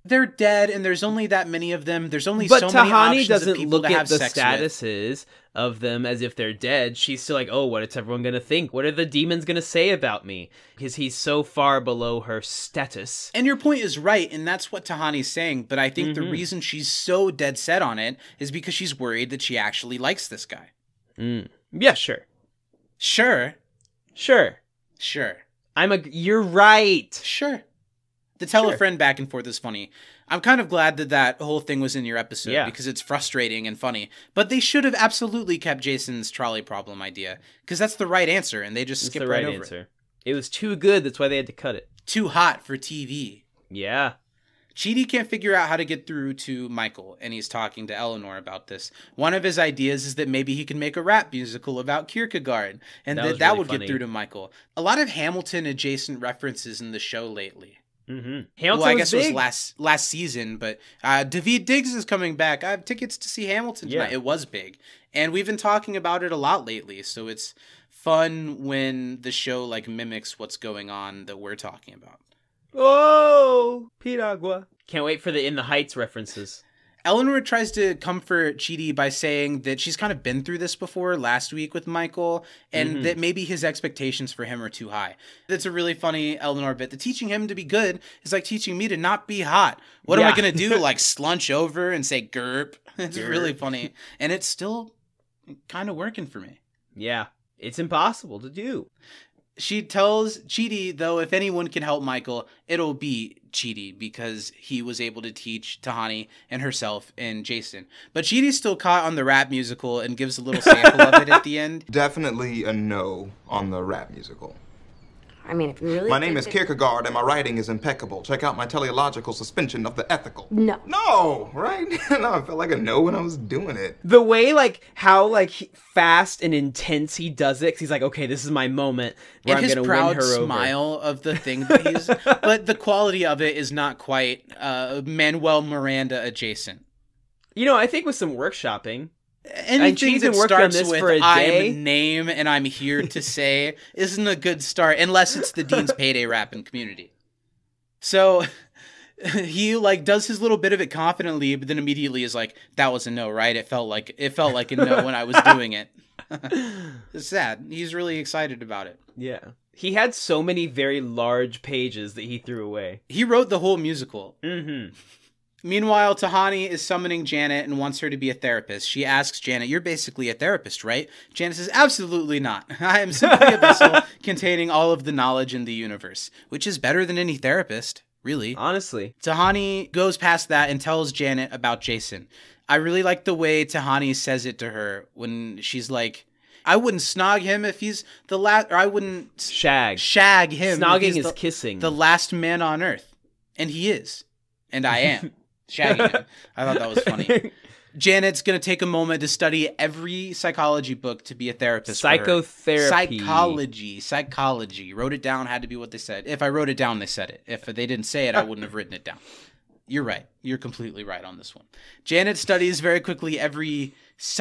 They're dead, and there's only that many of them. There's only But so many Tahani options of doesn't people look to at have the sex with. statuses of them as if they're dead. She's still like, oh, what is everyone going to think? What are the demons going to say about me? Because he's so far below her status. And your point is right, and that's what Tahani's saying, but I think Mm-hmm. the reason she's so dead set on it is because she's worried that she actually likes this guy. Mm. Yeah, sure. Sure. Sure. Sure. I'm a. You're right. Sure. The tell Sure. a friend back and forth is funny. I'm kind of glad that that whole thing was in your episode Yeah. because it's frustrating and funny. But they should have absolutely kept Jason's trolley problem idea because that's the right answer, and they just It's skipped the right right over answer. It. it was too good. That's why they had to cut it. Too hot for T V. Yeah. Chidi can't figure out how to get through to Michael, and he's talking to Eleanor about this. One of his ideas is that maybe he can make a rap musical about Kierkegaard, and That that was that really would funny. get through to Michael. A lot of Hamilton-adjacent references in the show lately. Mm-hmm. Hamilton well, I was guess it was big. last last season, but uh, David Diggs is coming back. I have tickets to see Hamilton tonight. Yeah. It was big, and we've been talking about it a lot lately. So it's fun when the show like mimics what's going on that we're talking about. Oh, Piragua. Can't wait for the In the Heights references. Eleanor tries to comfort Chidi by saying that she's kind of been through this before last week with Michael, and Mm-hmm. that maybe his expectations for him are too high. That's a really funny Eleanor bit. The teaching him to be good is like teaching me to not be hot. What am I Yeah. going to do? Like slunch over and say gerp? It's Gerp. really funny. And it's still kind of working for me. Yeah. It's impossible to do. She tells Chidi, though, if anyone can help Michael, it'll be Chidi because he was able to teach Tahani and herself and Jason. But Chidi's still caught on the rap musical and gives a little sample of it at the end. Definitely a no on the rap musical. I mean, if you really My name think is that- Kierkegaard, and my writing is impeccable. Check out my teleological suspension of the ethical. No. No, right? No, I felt like a no when I was doing it. The way, like, how, like, he- fast and intense he does it, 'cause he's like, okay, this is my moment where And I'm his going to proud win her over. smile of the thing that he's... but the quality of it is not quite uh, Manuel Miranda adjacent. You know, I think with some workshopping, Anything Chidi's that been working on starts this with for a day. I'm name and I'm here to say isn't a good start unless it's the Dean's Payday rap in Community. So he like does his little bit of it confidently, but then immediately is like, that was a no, right? It felt like it felt like a no when I was doing it. It's sad. He's really excited about it. yeah. He had so many very large pages that he threw away. He wrote the whole musical. Mm-hmm. Meanwhile, Tahani is summoning Janet and wants her to be a therapist. She asks Janet, you're basically a therapist, right? Janet says, absolutely not. I am simply a vessel containing all of the knowledge in the universe, which is better than any therapist, really. Honestly. Tahani goes past that and tells Janet about Jason. I really like the way Tahani says it to her when she's like, I wouldn't snog him if he's the last, or I wouldn't Shag. shag him. if Snogging he's is the- kissing. the last man on earth. And he is. And I am. Shagging him. I thought that was funny. Janet's going to take a moment to study every psychology book to be a therapist. for her. Psychotherapy. Psychology. Psychology. Wrote it down, had to be what they said. If I wrote it down, they said it. If they didn't say it, I wouldn't have written it down. You're right. You're completely right on this one. Janet studies very quickly every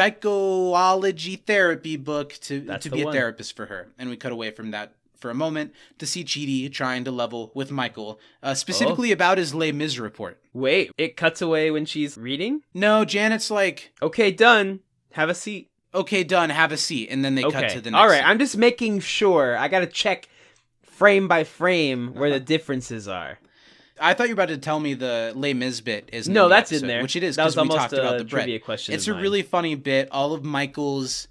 psychology therapy book to, That's to the be a one. therapist for her. And we cut away from that for a moment to see Chidi trying to level with Michael, uh, specifically Oh. about his Les Mis report. Wait, it cuts away when she's reading? No, Janet's like, Okay, done. Have a seat. okay, done, have a seat. And then they cut Okay. to the next All right, scene. I'm just making sure. I got to check frame by frame where the differences are. I thought you were about to tell me the Les Mis bit is No, in the that's in episode, there. which it is That because was we almost talked about a the bread. trivia question It's of a mine. really funny bit. All of Michael's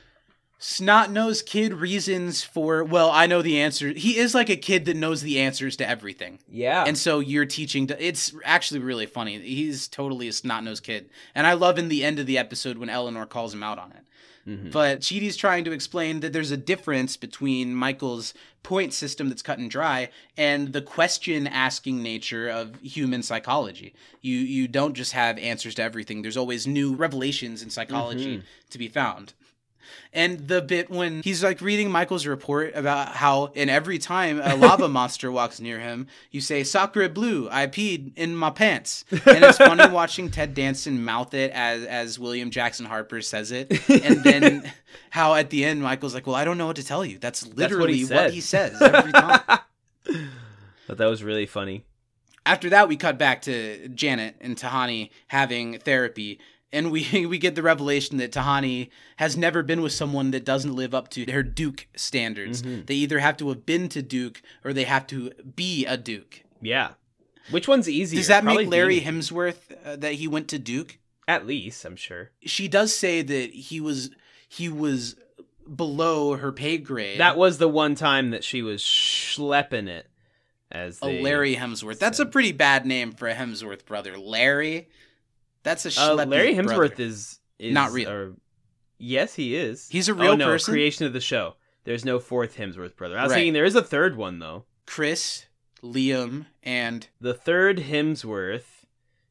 snot-nosed kid reasons for, well, I know the answer. He is like a kid that knows the answers to everything. Yeah. And so you're teaching to, it's actually really funny. He's totally a snot-nosed kid. And I love in the end of the episode when Eleanor calls him out on it. Mm-hmm. But Chidi's trying to explain that there's a difference between Michael's point system that's cut and dry and the question-asking nature of human psychology. You you don't just have answers to everything. There's always new revelations in psychology Mm-hmm. to be found. And the bit when he's like reading Michael's report about how in every time a lava monster walks near him, you say, Sacre bleu, I peed in my pants. And it's funny watching Ted Danson mouth it as, as William Jackson Harper says it. And then how at the end, Michael's like, well, I don't know what to tell you. That's literally he what said. he says every time. But that was really funny. After that, we cut back to Janet and Tahani having therapy. And we we get the revelation that Tahani has never been with someone that doesn't live up to her Duke standards. Mm-hmm. They either have to have been to Duke or they have to be a Duke. Yeah. Which one's easier? Does that Probably make Larry being... Hemsworth uh, that he went to Duke? At least, I'm sure. She does say that he was he was below her pay grade. That was the one time that she was schlepping it. As a Larry Hemsworth. Said. That's a pretty bad name for a Hemsworth brother. Larry? That's a schleppy uh, Larry Hemsworth brother. Is, is... Not real. Or, yes, he is. He's a real oh, no, person? Creation of the show. There's no fourth Hemsworth brother. I was right. thinking there is a third one, though. Chris, Liam, and... The third Hemsworth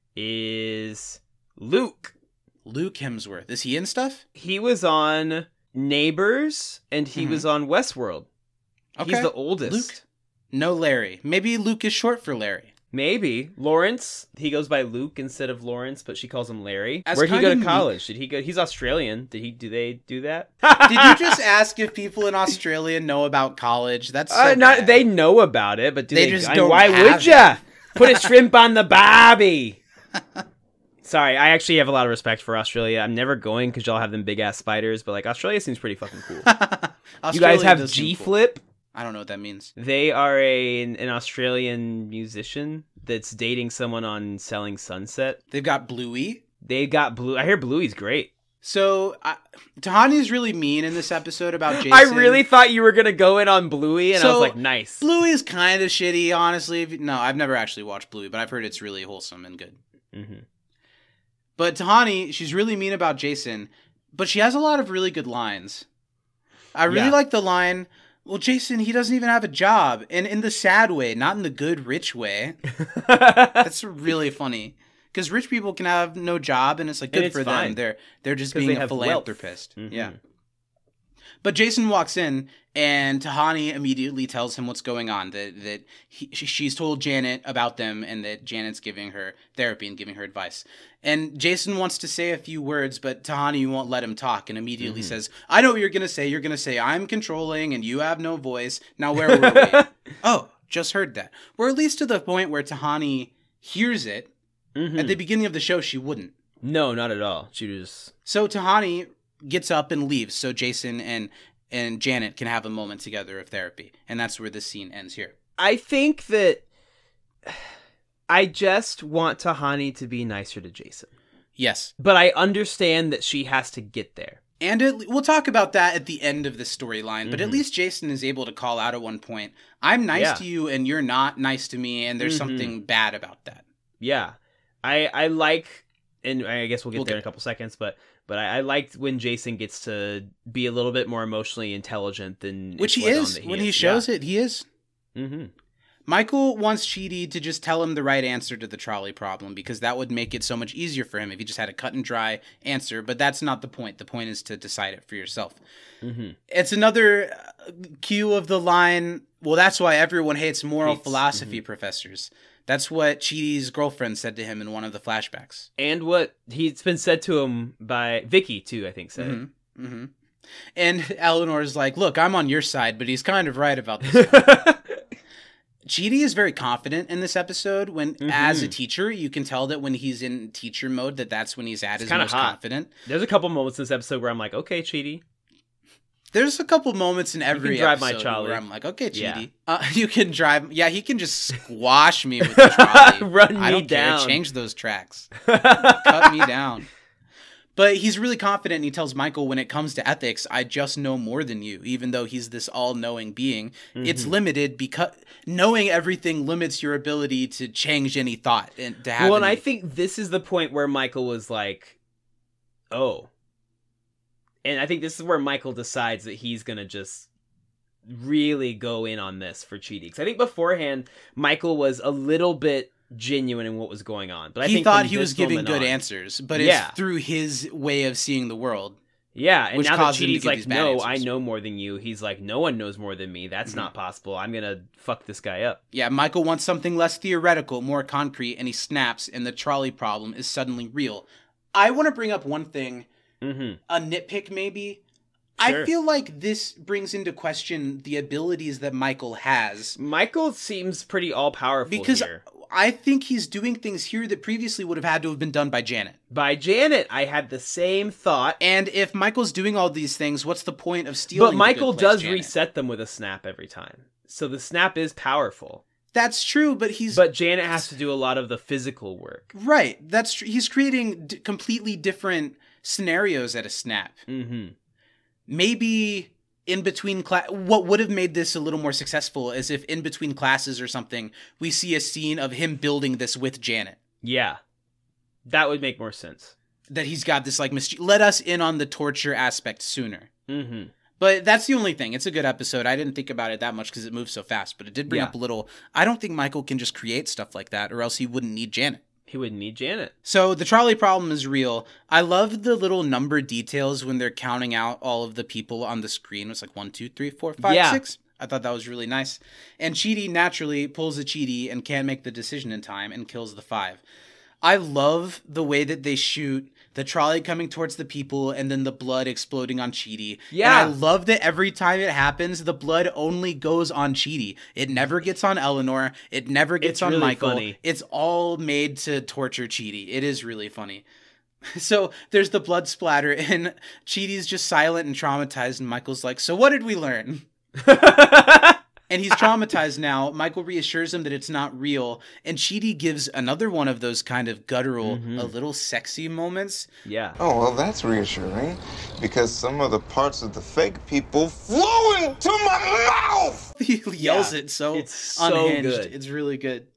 is Luke. Luke Hemsworth. Is he in stuff? He was on Neighbors, and he mm-hmm. was on Westworld. Okay. He's the oldest. Luke. No Larry. Maybe Luke is short for Larry. Maybe. Lawrence, he goes by Luke instead of Lawrence, but she calls him Larry. As Where'd he go to neat. college? Did he go? He's Australian. Did he? Do they do that? Did you just ask if people in Australia know about college? That's so uh, not. bad. They know about it, but do they, they just I, don't why have would ya? it. Put a shrimp on the barbie. Sorry, I actually have a lot of respect for Australia. I'm never going because y'all have them big ass spiders, but like Australia seems pretty fucking cool. You guys have G Flip. Cool. I don't know what that means. They are a an Australian musician that's dating someone on Selling Sunset. They've got Bluey. They got Blue. I hear Bluey's great. So uh, Tahani's really mean in this episode about Jason. I really thought you were gonna go in on Bluey, and so, I was like, nice. Bluey's kind of shitty, honestly. No, I've never actually watched Bluey, but I've heard it's really wholesome and good. Mm-hmm. But Tahani, she's really mean about Jason, but she has a lot of really good lines. I really yeah. like the line. Well, Jason, he doesn't even have a job. And in the sad way, not in the good, rich way. That's really funny. Because rich people can have no job, and it's like good it's for fine. them. They're they're just being they a philanthropist. Mm-hmm. Yeah. But Jason walks in, and Tahani immediately tells him what's going on. That that he, she's told Janet about them, and that Janet's giving her therapy and giving her advice. And Jason wants to say a few words, but Tahani won't let him talk, and immediately mm-hmm. says, "I know what you're gonna say. You're gonna say I'm controlling, and you have no voice. Now where were we?" Oh, just heard that. We're at least to the point where Tahani hears it. Mm-hmm. At the beginning of the show, she wouldn't. No, not at all. She was so Tahani gets up and leaves so Jason and and Janet can have a moment together of therapy. And that's where this scene ends here. I think that I just want Tahani to be nicer to Jason. Yes. But I understand that she has to get there. And it, we'll talk about that at the end of the storyline, mm-hmm. but at least Jason is able to call out at one point, I'm nice yeah. to you and you're not nice to me, and there's mm-hmm. something bad about that. Yeah. I I like, and I guess we'll get we'll there get in a couple seconds, but but I, I liked when Jason gets to be a little bit more emotionally intelligent than which he is he when is. he shows yeah. it. He is. Mm-hmm. Michael wants Chidi to just tell him the right answer to the trolley problem because that would make it so much easier for him if he just had a cut and dry answer. But that's not the point. The point is to decide it for yourself. Mm-hmm. It's another cue of the line. Well, that's why everyone hates moral hates, philosophy mm-hmm. professors. That's what Chidi's girlfriend said to him in one of the flashbacks. And what he's been said to him by Vicky, too, I think, said. Mm-hmm. Mm-hmm. And Eleanor's like, look, I'm on your side, but he's kind of right about this. Chidi is very confident in this episode. When, mm-hmm. as a teacher, you can tell that when he's in teacher mode, that that's when he's at his most hot. confident. There's a couple moments in this episode where I'm like, okay, Chidi. There's a couple moments in every you can drive episode my trolley. where I'm like, okay, Chidi. Yeah. Uh, you can drive. Yeah, he can just squash me with the trolley. Run me I don't down. care. Change those tracks. Cut me down. But he's really confident, and he tells Michael, when it comes to ethics, I just know more than you, even though he's this all-knowing being. Mm-hmm. It's limited because knowing everything limits your ability to change any thought and to have Well, and any... I think this is the point where Michael was like, oh. And I think this is where Michael decides that he's going to just really go in on this for Chidi. Because I think beforehand, Michael was a little bit genuine in what was going on. But I he think thought he was giving good on, answers, but yeah. it's through his way of seeing the world. Yeah, and which now that caused him to Chidi's give like, these bad no, answers. I know more than you. He's like, no one knows more than me. That's Mm-hmm. not possible. I'm going to fuck this guy up. Yeah, Michael wants something less theoretical, more concrete, and he snaps, and the trolley problem is suddenly real. I want to bring up one thing, mm-hmm. a nitpick maybe. Sure. I feel like this brings into question the abilities that Michael has. Michael seems pretty all-powerful because here. I think he's doing things here that previously would have had to have been done by Janet. By Janet, I had the same thought. And if Michael's doing all these things, what's the point of stealing? But Michael the Good Place, does Janet? reset them with a snap every time. So the snap is powerful. That's true, but he's... But Janet has to do a lot of the physical work. Right. That's tr- He's creating d- completely different scenarios at a snap. Mm-hmm. Maybe in between class... What would have made this a little more successful is if in between classes or something, we see a scene of him building this with Janet. Yeah. That would make more sense. That he's got this, like, mischief... Let us in on the torture aspect sooner. Mm-hmm. But that's the only thing. It's a good episode. I didn't think about it that much because it moves so fast, but it did bring Yeah. up a little... I don't think Michael can just create stuff like that, or else he wouldn't need Janet. He wouldn't need Janet. So the trolley problem is real. I love the little number details when they're counting out all of the people on the screen. It's like one, two, three, four, five, Yeah. six. I thought that was really nice. And Chidi naturally pulls a Chidi and can't make the decision in time and kills the five. I love the way that they shoot the trolley coming towards the people and then the blood exploding on Chidi. Yeah. And I love that every time it happens, the blood only goes on Chidi. It never gets on Eleanor. It never gets It's on really Michael. funny. It's all made to torture Chidi. It is really funny. So there's the blood splatter and Chidi's just silent and traumatized and Michael's like, so what did we learn? And he's traumatized now. Michael reassures him that it's not real. And Chidi gives another one of those kind of guttural, Mm-hmm. a little sexy moments. Yeah. Oh, well, that's reassuring, because some of the parts of the fake people flow into my mouth! He yells Yeah, it so, it's so unhinged. good. It's really good.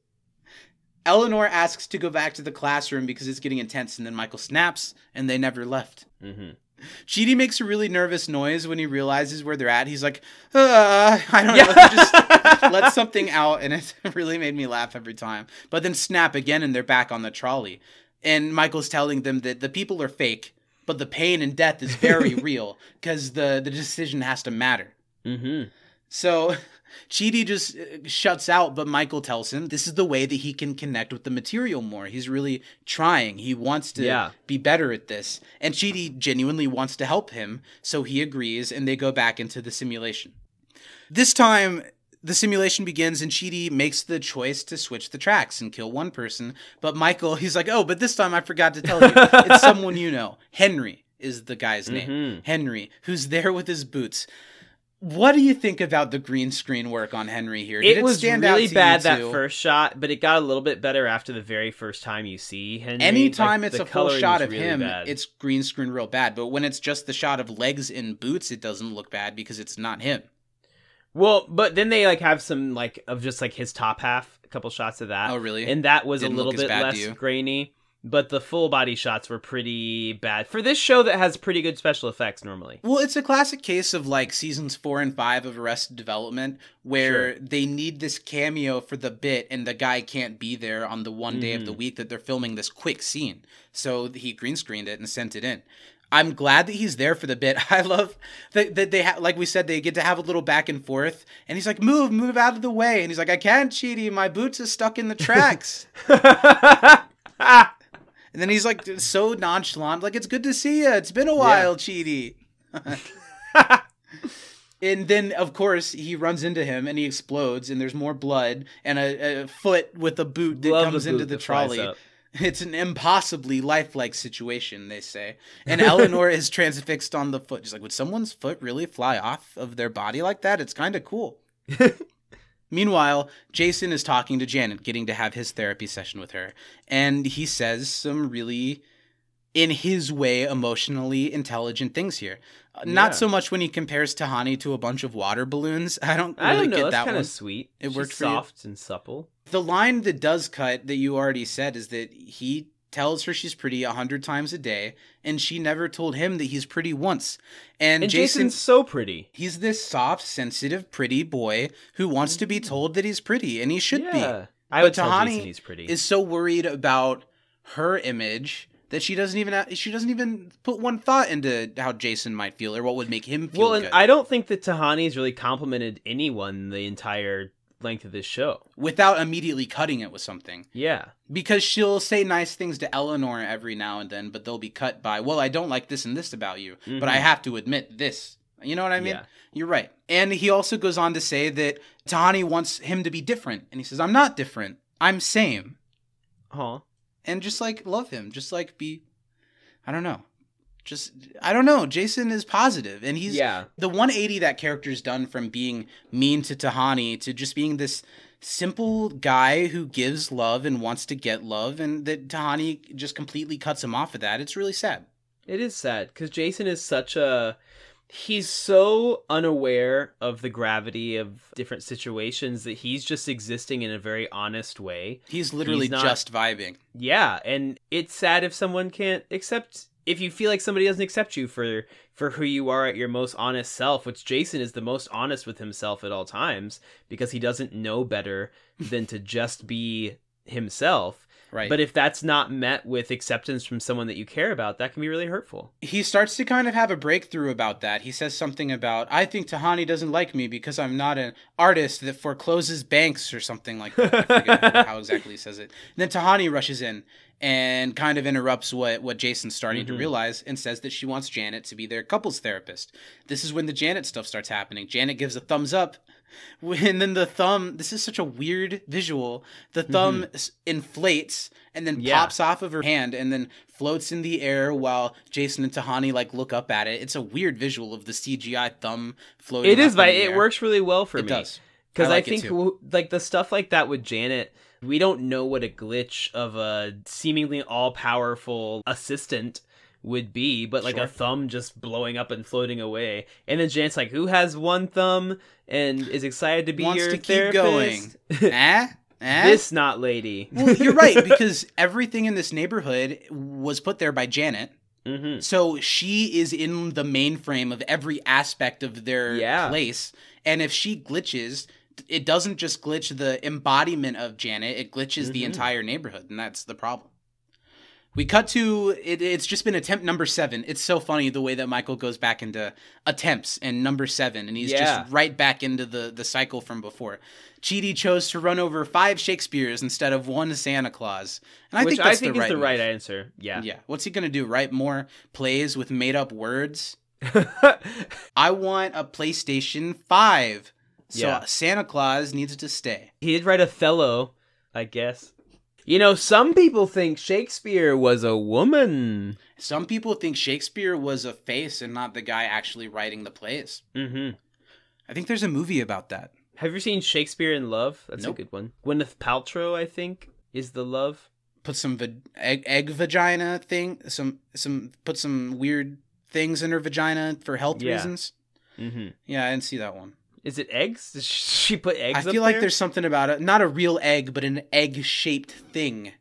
Eleanor asks to go back to the classroom because it's getting intense, and then Michael snaps, and they never left. Mm-hmm. Chidi makes a really nervous noise when he realizes where they're at. He's like, uh, I don't know. He just let something out, and it really made me laugh every time. But then snap again, and they're back on the trolley. And Michael's telling them that the people are fake, but the pain and death is very real because the, the decision has to matter. Mm-hmm. So Chidi just uh, shuts out, but Michael tells him this is the way that he can connect with the material more. He's really trying. He wants to Yeah. be better at this. And Chidi genuinely wants to help him, so he agrees, and they go back into the simulation. This time, the simulation begins, and Chidi makes the choice to switch the tracks and kill one person. But Michael, he's like, oh, but this time I forgot to tell you. It's someone you know. Henry is the guy's name. Mm-hmm. Henry, who's there with his boots. What do you think about the green screen work on Henry here? Did It was stand out really to bad you that too? first shot, but it got a little bit better after the very first time you see Henry. Anytime Like, it's the a full coloring shot was of really him, bad. it's green screen real bad. But when it's just the shot of legs in boots, it doesn't look bad because it's not him. Well, but then they like have some like of just like his top half, a couple shots of that. Oh, really? And that was Didn't a little look as bit bad to less you? grainy. But the full body shots were pretty bad for this show that has pretty good special effects normally. Well, it's a classic case of like seasons four and five of Arrested Development where Sure. they need this cameo for the bit and the guy can't be there on the one day of Mm-hmm. the week that they're filming this quick scene. So he green screened it and sent it in. I'm glad that he's there for the bit. I love that, that they have, like we said, they get to have a little back and forth. And he's like, move, move out of the way. And he's like, I can't, Chidi. My boots are stuck in the tracks. And then he's like so nonchalant, like, it's good to see you. It's been a while, Chidi. And then, of course, he runs into him and he explodes and there's more blood and a, a foot with a boot that Love the comes into boot the that flies trolley. up. It's an impossibly lifelike situation, they say. And Eleanor is transfixed on the foot. She's like, would someone's foot really fly off of their body like that? It's kind of cool. Meanwhile, Jason is talking to Janet, getting to have his therapy session with her. And he says some really, in his way, emotionally intelligent things here. Uh, Yeah. Not so much when he compares Tahani to a bunch of water balloons. I don't really I don't know. get That's that kind one. of sweet. It She's worked for you? soft and supple. The line that does cut that you already said is that he tells her she's pretty a hundred times a day, and she never told him that he's pretty once. And, And Jason, Jason's so pretty. he's this soft, sensitive, pretty boy who wants to be told that he's pretty, and he should Yeah. be. I But would tell Tahani Jason he's pretty. is so worried about her image that she doesn't even she doesn't even put one thought into how Jason might feel or what would make him feel well, and good. I don't think that Tahani's really complimented anyone the entire length of this show. Without immediately cutting it with something. Yeah. Because she'll say nice things to Eleanor every now and then, but they'll be cut by, well, I don't like this and this about you, but I have to admit this. You know what I mean? Yeah. You're right. And he also goes on to say that Tahani wants him to be different. And he says, I'm not different. I'm same. Huh. And just like love him. Just like be, I don't know. Just, I don't know. Jason is positive, and he's Yeah. the one eighty that character's done from being mean to Tahani to just being this simple guy who gives love and wants to get love, and that Tahani just completely cuts him off of that. It's really sad. It is sad because Jason is such a, he's so unaware of the gravity of different situations that he's just existing in a very honest way. He's literally He's not- just vibing. Yeah, and it's sad if someone can't accept, if you feel like somebody doesn't accept you for for who you are at your most honest self, which Jason is the most honest with himself at all times because he doesn't know better than to just be himself. Right. But if that's not met with acceptance from someone that you care about, that can be really hurtful. He starts to kind of have a breakthrough about that. He says something about, I think Tahani doesn't like me because I'm not an artist that forecloses banks or something like that. I forget how exactly he says it. And then Tahani rushes in and kind of interrupts what, what Jason's starting Mm-hmm. to realize and says that she wants Janet to be their couples therapist. This is when the Janet stuff starts happening. Janet gives a thumbs up. And then the thumb, this is such a weird visual. The thumb s inflates and then Yeah. pops off of her hand and then floats in the air while Jason and Tahani like look up at it. It's a weird visual of the C G I thumb floating. It is, up but in the it air. works really well for It me. does. Because I I, like it think too. w- like the stuff like that with Janet, we don't know what a glitch of a seemingly all-powerful assistant would be, but like Sure. a thumb just blowing up and floating away. And then Janet's like, who has one thumb and is excited to be Wants your to keep going. therapist? eh? Eh? This not lady. Well, you're right, because everything in this neighborhood was put there by Janet. hmm So she is in the mainframe of every aspect of their Yeah. place. And if she glitches, it doesn't just glitch the embodiment of Janet, it glitches the Mhm. entire neighborhood, and that's the problem. We cut to, it, it's just been attempt number seven. It's so funny the way that Michael goes back into attempts and number seven, and he's Yeah. just right back into the, the cycle from before. Chidi chose to run over five Shakespeares instead of one Santa Claus. And I Which think that's I think the is right the move. right answer. Yeah. Yeah. What's he going to do? Write more plays with made up words? I want a PlayStation five. So Yeah. Santa Claus needs to stay. He did write Othello, I guess. You know, some people think Shakespeare was a woman. Some people think Shakespeare was a face and not the guy actually writing the plays. Mm-hmm. I think there's a movie about that. Have you seen Shakespeare in Love? That's Nope. a good one. Gwyneth Paltrow, I think, is the love. Put some va- egg, egg vagina thing, some some put some weird things in her vagina for health Yeah. reasons. Mm-hmm. Yeah, I didn't see that one. Is it eggs? Does she put eggs I up feel like there? there's something about it, not a real egg, but an egg-shaped thing.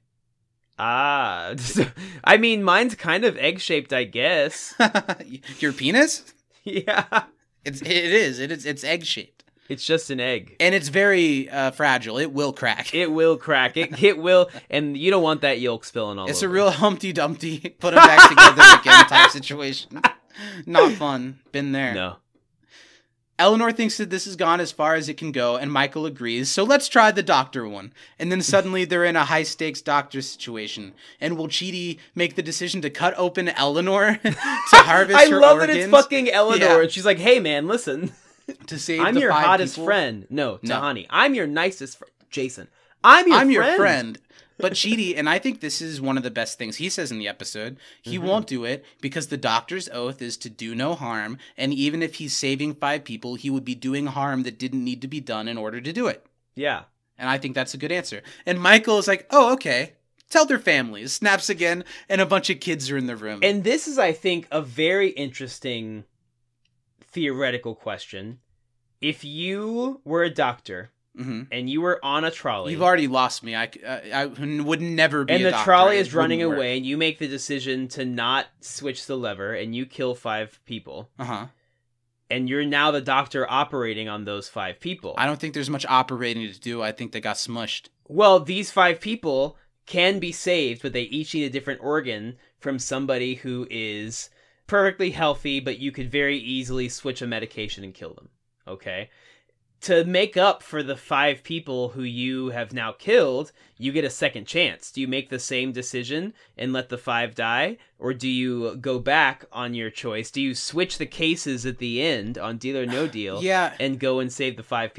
Ah. I mean, mine's kind of egg-shaped, I guess. Your penis? Yeah. It's it is. It is. It's egg-shaped, It's just an egg. and it's very uh, fragile. It will crack. It will crack. It it will, and you don't want that yolk spilling all It's over. a real Humpty Dumpty, put them back together again type situation. Not fun. Been there. No. Eleanor thinks that this has gone as far as it can go, and Michael agrees, so let's try the doctor one. And then suddenly they're in a high-stakes doctor situation. And will Chidi make the decision to cut open Eleanor to harvest I her love organs? that it's fucking Eleanor, Yeah. and she's like, hey man, listen. To save I'm the your five hottest people? friend. No, No. Tahani. I'm your nicest friend. Jason. I'm your I'm friend. your friend. But Chidi, and I think this is one of the best things he says in the episode, he Mm-hmm. won't do it because the doctor's oath is to do no harm, and even if he's saving five people, he would be doing harm that didn't need to be done in order to do it. Yeah. And I think that's a good answer. And Michael is like, oh, okay. Tell their families. Snaps again, and a bunch of kids are in the room. And this is, I think, a very interesting theoretical question. If you were a doctor hmm and you were on a trolley, You've already lost me. I, I, I would never be and a the doctor. trolley It is running wouldn't work. away, and you make the decision to not switch the lever, and you kill five people, Uh-huh. and you're now the doctor operating on those five people. I don't think there's much operating to do. I think they got smushed. Well, these five people can be saved, but they each need a different organ from somebody who is perfectly healthy, but you could very easily switch a medication and kill them. Okay? To make up for the five people who you have now killed, you get a second chance. Do you make the same decision and let the five die? Or do you go back on your choice? Do you switch the cases at the end on Deal or No Deal Yeah. and go and save the five people?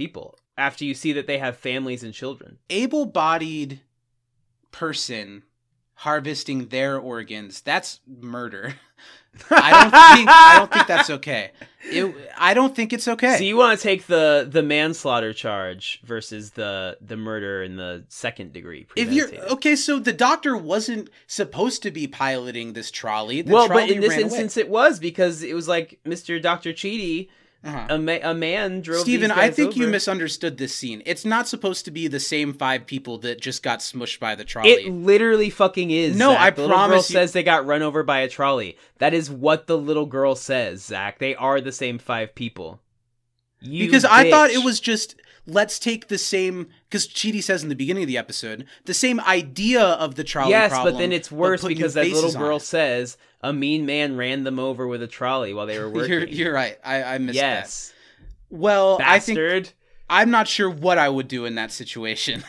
after you see that they have families and children. Able-bodied person harvesting their organs, that's murder. I don't think I don't think that's okay. It, I don't think it's okay. So you want to take the the manslaughter charge versus the the murder in the second degree. If you're okay, so the doctor wasn't supposed to be piloting this trolley. The well, trolley but in this ran instance, away. it was because it was like Mister Doctor Chidi. Uh-huh. A, ma- a man drove Steven, these guys I think over. you misunderstood this scene. It's not supposed to be the same five people that just got smushed by the trolley. It literally fucking is. No, Zach. I the little promise girl you- says they got run over by a trolley. That is what the little girl says, Zach. They are the same five people. You because I thought bitch. it was just, let's take the same, because Chidi says in the beginning of the episode, the same idea of the trolley yes, problem. but then it's worse put new because that little faces on girl it. says a mean man ran them over with a trolley while they were working. You're, you're right. I, I missed yes. that. Well, Bastard. I think I'm not sure what I would do in that situation.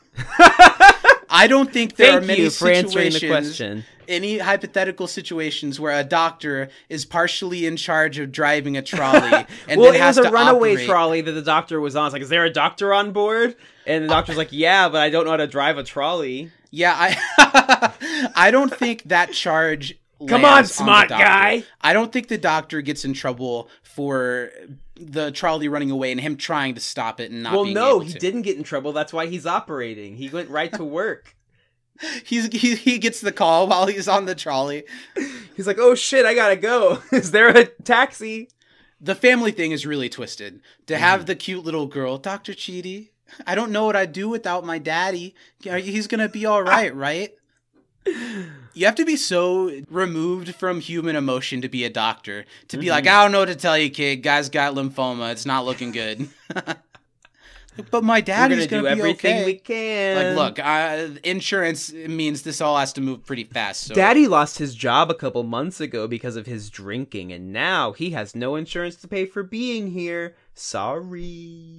I don't think there Thank are many you for answering situations, the question. any hypothetical situations where a doctor is partially in charge of driving a trolley and well, then it has was a to runaway operate. trolley that the doctor was on. It's like, is there a doctor on board? And the doctor's like, yeah, but I don't know how to drive a trolley. Yeah, I I don't think that charge Come lands on, the smart doctor. guy. I don't think the doctor gets in trouble for the trolley running away and him trying to stop it and not Well, being no, able he to. didn't get in trouble. That's why he's operating. He went right to work. He's he, he gets the call while he's on the trolley. He's like, oh shit, I gotta go. Is there a taxi? The family thing is really twisted. To have the cute little girl, Doctor Chidi, I don't know what I'd do without my daddy. He's gonna be all right, right? You have to be so removed from human emotion to be a doctor. To be Mm-hmm. like, I don't know what to tell you, kid. Guy's got lymphoma. It's not looking good. But my We're daddy's gonna gonna, do be everything okay. we can. Like, look, uh, insurance means this all has to move pretty fast. So. Daddy lost his job a couple months ago because of his drinking, and now he has no insurance to pay for being here. Sorry.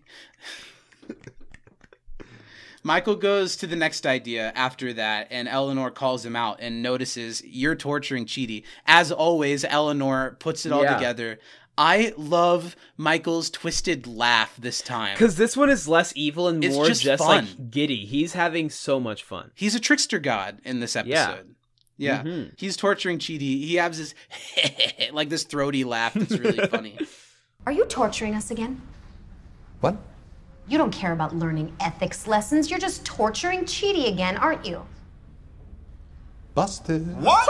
Michael goes to the next idea after that, and Eleanor calls him out and notices, you're torturing Chidi. As always, Eleanor puts it all Yeah. together. I love Michael's twisted laugh this time. Because this one is less evil and It's more just just, fun. like giddy. He's having so much fun. He's a trickster god in this episode. Yeah. Mhm. He's torturing Chidi. He has this, like this throaty laugh that's really funny. Are you torturing us again? What? You don't care about learning ethics lessons. You're just torturing Chidi again, aren't you? Busted. What?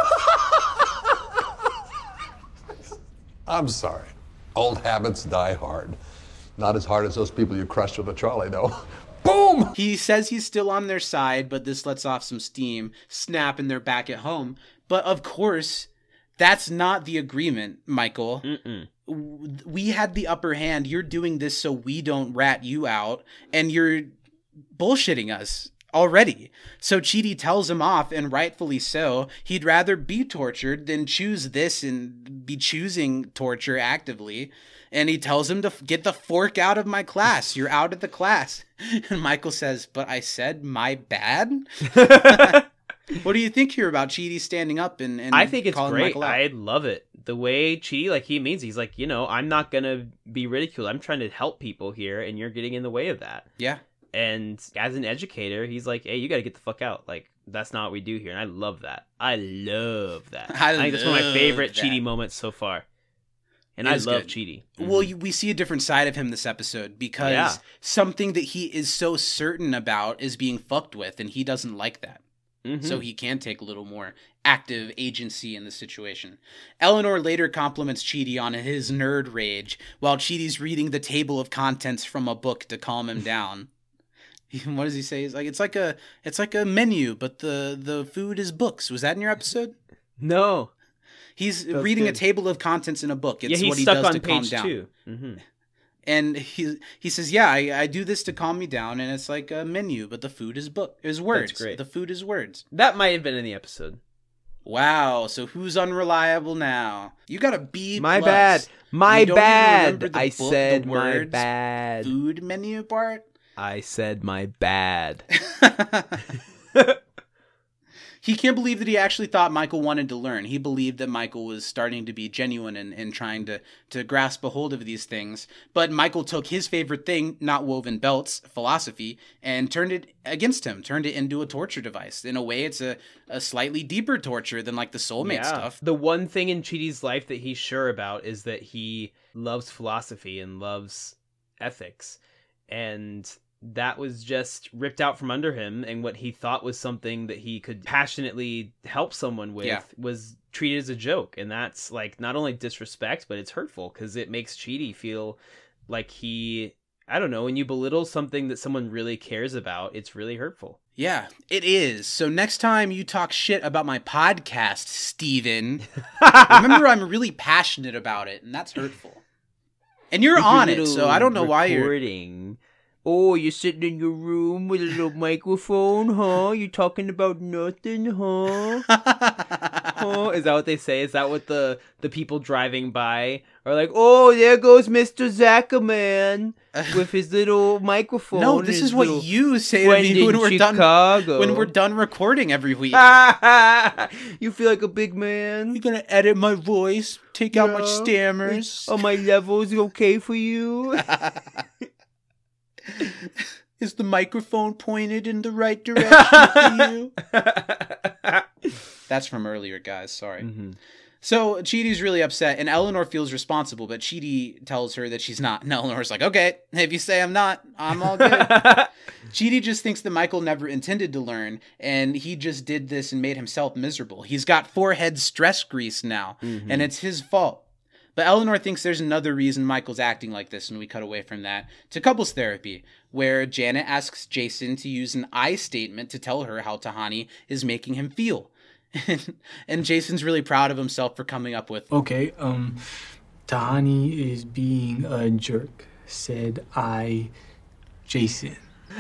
I'm sorry. Old habits die hard. Not as hard as those people you crushed with a trolley, though. Boom! He says he's still on their side, but this lets off some steam. Snap, and they're back at home. But of course, that's not the agreement, Michael. Mm-mm. We had the upper hand. You're doing this so we don't rat you out, and you're bullshitting us already. So Chidi tells him off, and rightfully so. He'd rather be tortured than choose this and be choosing torture actively. And he tells him to f- get the fork out of my class. You're out of the class. And Michael says, but I said my bad? What do you think here about Chidi standing up and, and I think it's calling great. Michael out? I love it. The way Chidi, like, he means, he's like, you know, I'm not going to be ridiculed. I'm trying to help people here, and you're getting in the way of that. Yeah. And as an educator, he's like, hey, you got to get the fuck out. Like, that's not what we do here. And I love that. I love that. I I think that's one of my love favorite that. Chidi moments so far. And It I is love good. Chidi. Well, you- we see a different side of him this episode because Yeah. something that he is so certain about is being fucked with, and he doesn't like that. Mhm. So he can take a little more active agency in the situation. Eleanor later compliments Chidi on his nerd rage, while Chidi's reading the table of contents from a book to calm him down. What does he say? He's like, it's like a, it's like a menu, but the the food is books. Was that in your episode? No. He's That's reading good. a table of contents in a book. It's yeah, he's what he stuck does on to calm page down. two. Mm-hmm. And he he says, yeah, I, I do this to calm me down, and it's like a menu, but the food is book is words. great. The food is words. That might have been in the episode. Wow. So who's unreliable now? You got a B. My plus. bad. My You don't even bad. remember the I book- said the my words bad. Food menu part. I said my bad. He can't believe that he actually thought Michael wanted to learn. He believed that Michael was starting to be genuine and, and trying to, to grasp a hold of these things. But Michael took his favorite thing, not woven belts, philosophy, and turned it against him, turned it into a torture device. In a way, it's a, a slightly deeper torture than like the soulmate yeah. stuff. The one thing in Chidi's life that he's sure about is that he loves philosophy and loves ethics. And that was just ripped out from under him, and what he thought was something that he could passionately help someone with yeah. was treated as a joke. And that's like not only disrespect, but it's hurtful because it makes Chidi feel like he, I don't know, when you belittle something that someone really cares about, it's really hurtful. Yeah, it is. So next time you talk shit about my podcast, Steven, remember I'm really passionate about it, and that's hurtful. And you're With on your it, so I don't know why you're... recording. Oh, you're sitting in your room with a little microphone, huh? You're talking about nothing, huh? Huh? Is that what they say? Is that what the, the people driving by are like, oh, there goes Mister Zackerman with his little microphone. No, this is what you say to me when we're Chicago. done when we're done recording every week. You feel like a big man? You're gonna edit my voice, take yeah. out my stammers. Are my levels okay for you? Is the microphone pointed in the right direction for you? That's from earlier, guys. Sorry. Mm-hmm. So Chidi's really upset, and Eleanor feels responsible, but Chidi tells her that she's not. And Eleanor's like, okay, if you say I'm not, I'm all good. Chidi just thinks that Michael never intended to learn, and he just did this and made himself miserable. He's got forehead stress grease now, mm-hmm. and it's his fault. But Eleanor thinks there's another reason Michael's acting like this, and we cut away from that to couples therapy, where Janet asks Jason to use an I statement to tell her how Tahani is making him feel. And Jason's really proud of himself for coming up with, okay, um, Tahani is being a jerk, said I, Jason.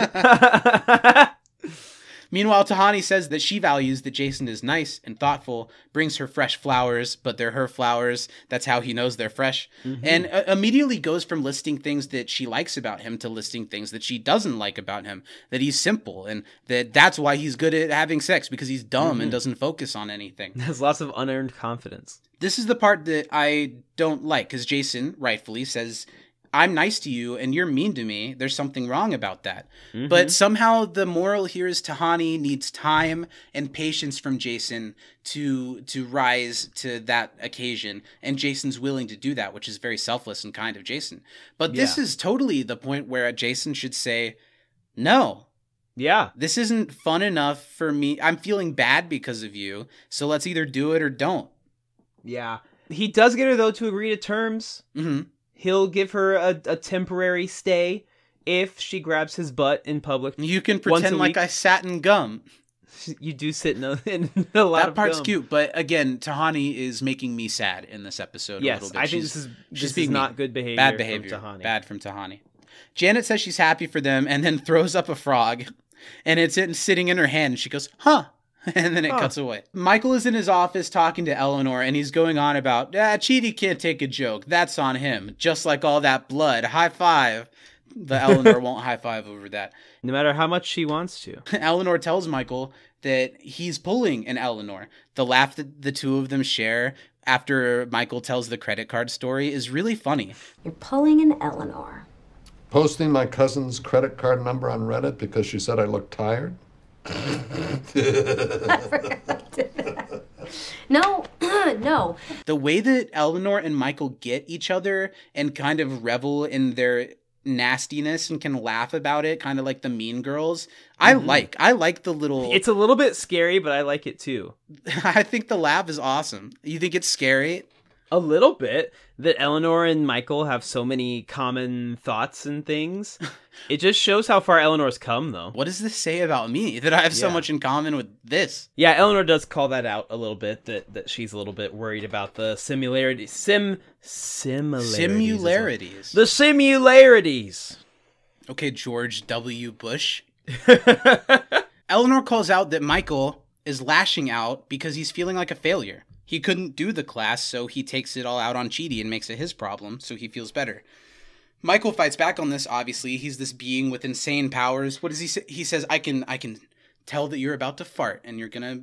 Meanwhile, Tahani says that she values that Jason is nice and thoughtful, brings her fresh flowers, but they're her flowers. That's how he knows they're fresh. Mm-hmm. And uh, immediately goes from listing things that she likes about him to listing things that she doesn't like about him. That he's simple and that that's why he's good at having sex, because he's dumb mm-hmm. and doesn't focus on anything. There's lots of unearned confidence. This is the part that I don't like, because Jason rightfully says, I'm nice to you and you're mean to me. There's something wrong about that. Mm-hmm. But somehow the moral here is Tahani needs time and patience from Jason to to rise to that occasion. And Jason's willing to do that, which is very selfless and kind of Jason. But this yeah. is totally the point where Jason should say, no. Yeah. This isn't fun enough for me. I'm feeling bad because of you. So let's either do it or don't. Yeah. He does get her, though, to agree to terms. Mm-hmm. He'll give her a, a temporary stay if she grabs his butt in public. You can pretend like I sat in gum. You do sit in a, in a lot that of part's gum. Cute, but again, Tahani is making me sad in this episode yes, a little bit. I think she's, this is she's this being is not mean. good behavior. Bad behavior. From Tahani. Bad from Tahani. Janet says she's happy for them and then throws up a frog, and it's in, sitting in her hand. And she goes, huh. And then it huh. cuts away. Michael is in his office talking to Eleanor, and he's going on about, ah, Chidi can't take a joke. That's on him. Just like all that blood. High five. But Eleanor won't high five over that. No matter how much she wants to. Eleanor tells Michael that he's pulling an Eleanor. The laugh that the two of them share after Michael tells the credit card story is really funny. You're pulling an Eleanor. Posting my cousin's credit card number on Reddit because she said I looked tired? I forgot I did that. No, no. The way that Eleanor and Michael get each other and kind of revel in their nastiness and can laugh about it, kind of like the Mean Girls, I mm-hmm. like. I like the little... It's a little bit scary, but I like it too. I think the laugh is awesome. You think it's scary? A little bit. That Eleanor and Michael have so many common thoughts and things. It just shows how far Eleanor's come, though. What does this say about me? That I have so yeah. much in common with this? Yeah, Eleanor does call that out a little bit, that, that she's a little bit worried about the similarities. Sim... Similarities. Similarities. The similarities. Okay, George W. Bush. Eleanor calls out that Michael is lashing out because he's feeling like a failure. He couldn't do the class, so he takes it all out on Chidi and makes it his problem, so he feels better. Michael fights back on this, obviously. He's this being with insane powers. What does he say? He says, I can I can tell that you're about to fart, and you're going to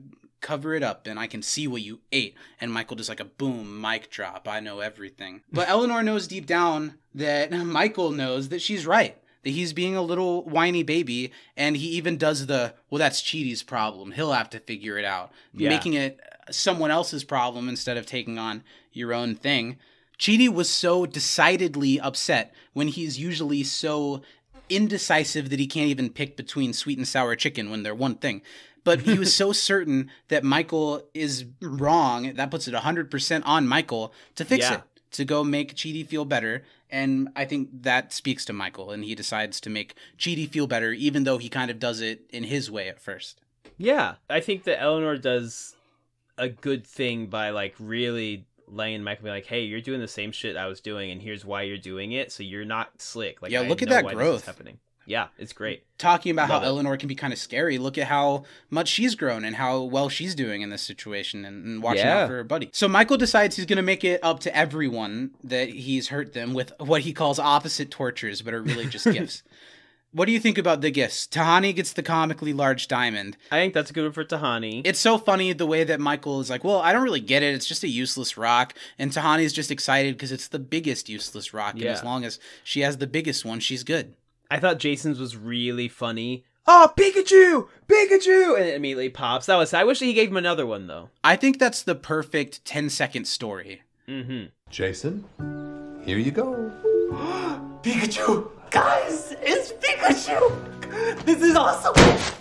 cover it up and I can see what you ate. And Michael just like a boom, mic drop. I know everything. But Eleanor knows deep down that Michael knows that she's right. That he's being a little whiny baby, and he even does the, well, that's Chidi's problem. He'll have to figure it out. Yeah. Making it someone else's problem instead of taking on your own thing. Chidi was so decidedly upset when he's usually so indecisive that he can't even pick between sweet and sour chicken when they're one thing. But he was so certain that Michael is wrong, that puts it one hundred percent on Michael to fix yeah. it, to go make Chidi feel better. And I think that speaks to Michael, and he decides to make Chidi feel better, even though he kind of does it in his way at first. Yeah, I think that Eleanor does a good thing by like really letting Michael be like, hey, you're doing the same shit I was doing, and here's why you're doing it, so you're not slick. Like, yeah, I look at know that why growth. This is happening. Yeah, it's great. Talking about Love how it. Eleanor can be kind of scary. Look at how much she's grown and how well she's doing in this situation and, and watching Yeah. out for her buddy. So Michael decides he's going to make it up to everyone that he's hurt them with what he calls opposite tortures, but are really just gifts. What do you think about the gifts? Tahani gets the comically large diamond. I think that's a good one for Tahani. It's so funny the way that Michael is like, well, I don't really get it. It's just a useless rock. And Tahani's just excited because it's the biggest useless rock. Yeah. And as long as she has the biggest one, she's good. I thought Jason's was really funny. Oh, Pikachu! Pikachu! And it immediately pops. That was. I wish he gave him another one, though. I think that's the perfect ten-second story. Mm-hmm. Jason, here you go. Pikachu! Guys, it's Pikachu! This is awesome!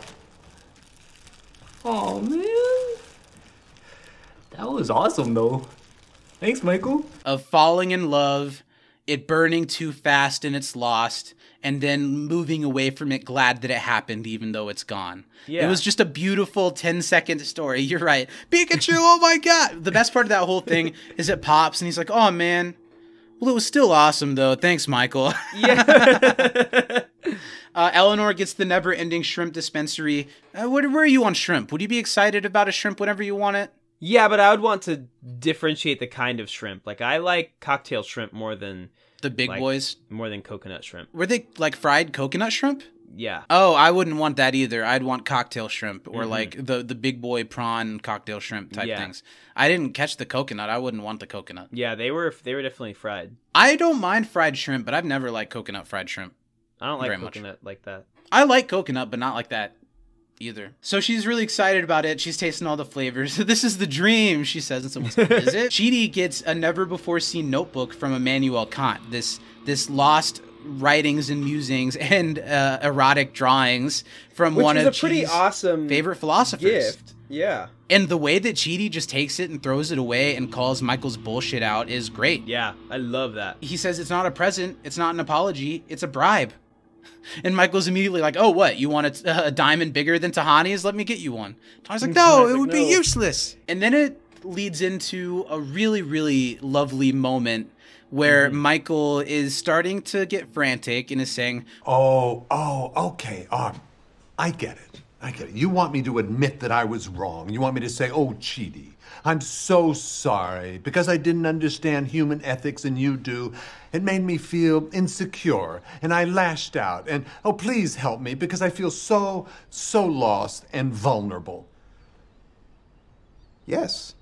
Oh, man. That was awesome, though. Thanks, Michael. Of falling in love, it burning too fast and it's lost, and then moving away from it, glad that it happened, even though it's gone. Yeah. It was just a beautiful ten-second story. You're right. Pikachu, oh my god! The best part of that whole thing is it pops, and he's like, oh, man. Well, it was still awesome, though. Thanks, Michael. Yeah. uh, Eleanor gets the never-ending shrimp dispensary. Uh, where, where are you on shrimp? Would you be excited about a shrimp whenever you want it? Yeah, but I would want to differentiate the kind of shrimp. Like, I like cocktail shrimp more than... The big like, boys? More than coconut shrimp. Were they, like, fried coconut shrimp? Yeah. Oh, I wouldn't want that either. I'd want cocktail shrimp or, Mm-hmm. like, the, the big boy prawn cocktail shrimp type Yeah. things. I didn't catch the coconut. I wouldn't want the coconut. Yeah, they were they were definitely fried. I don't mind fried shrimp, but I've never liked coconut fried shrimp. I don't like Very much. coconut like that. I like coconut, but not like that either. So she's really excited about it. She's tasting all the flavors. This is the dream, she says. And someone's like, is it? Chidi gets a never-before-seen notebook from Immanuel Kant, this this lost writings and musings and uh, erotic drawings from Which one is of a pretty Chidi's awesome favorite philosophers. gift. Yeah. And the way that Chidi just takes it and throws it away and calls Michael's bullshit out is great. Yeah, I love that. He says it's not a present, it's not an apology, it's a bribe. And Michael's immediately like, oh, what? You want a, a diamond bigger than Tahani's? Let me get you one. Tahani's like, no, it like, would no. be useless. And then it leads into a really, really lovely moment where Mm-hmm. Michael is starting to get frantic and is saying, Oh, oh, okay. Um, I get it. I get it. You want me to admit that I was wrong. You want me to say, oh, Chidi, I'm so sorry because I didn't understand human ethics and you do. It made me feel insecure and I lashed out. And, oh, please help me because I feel so, so lost and vulnerable. Yes.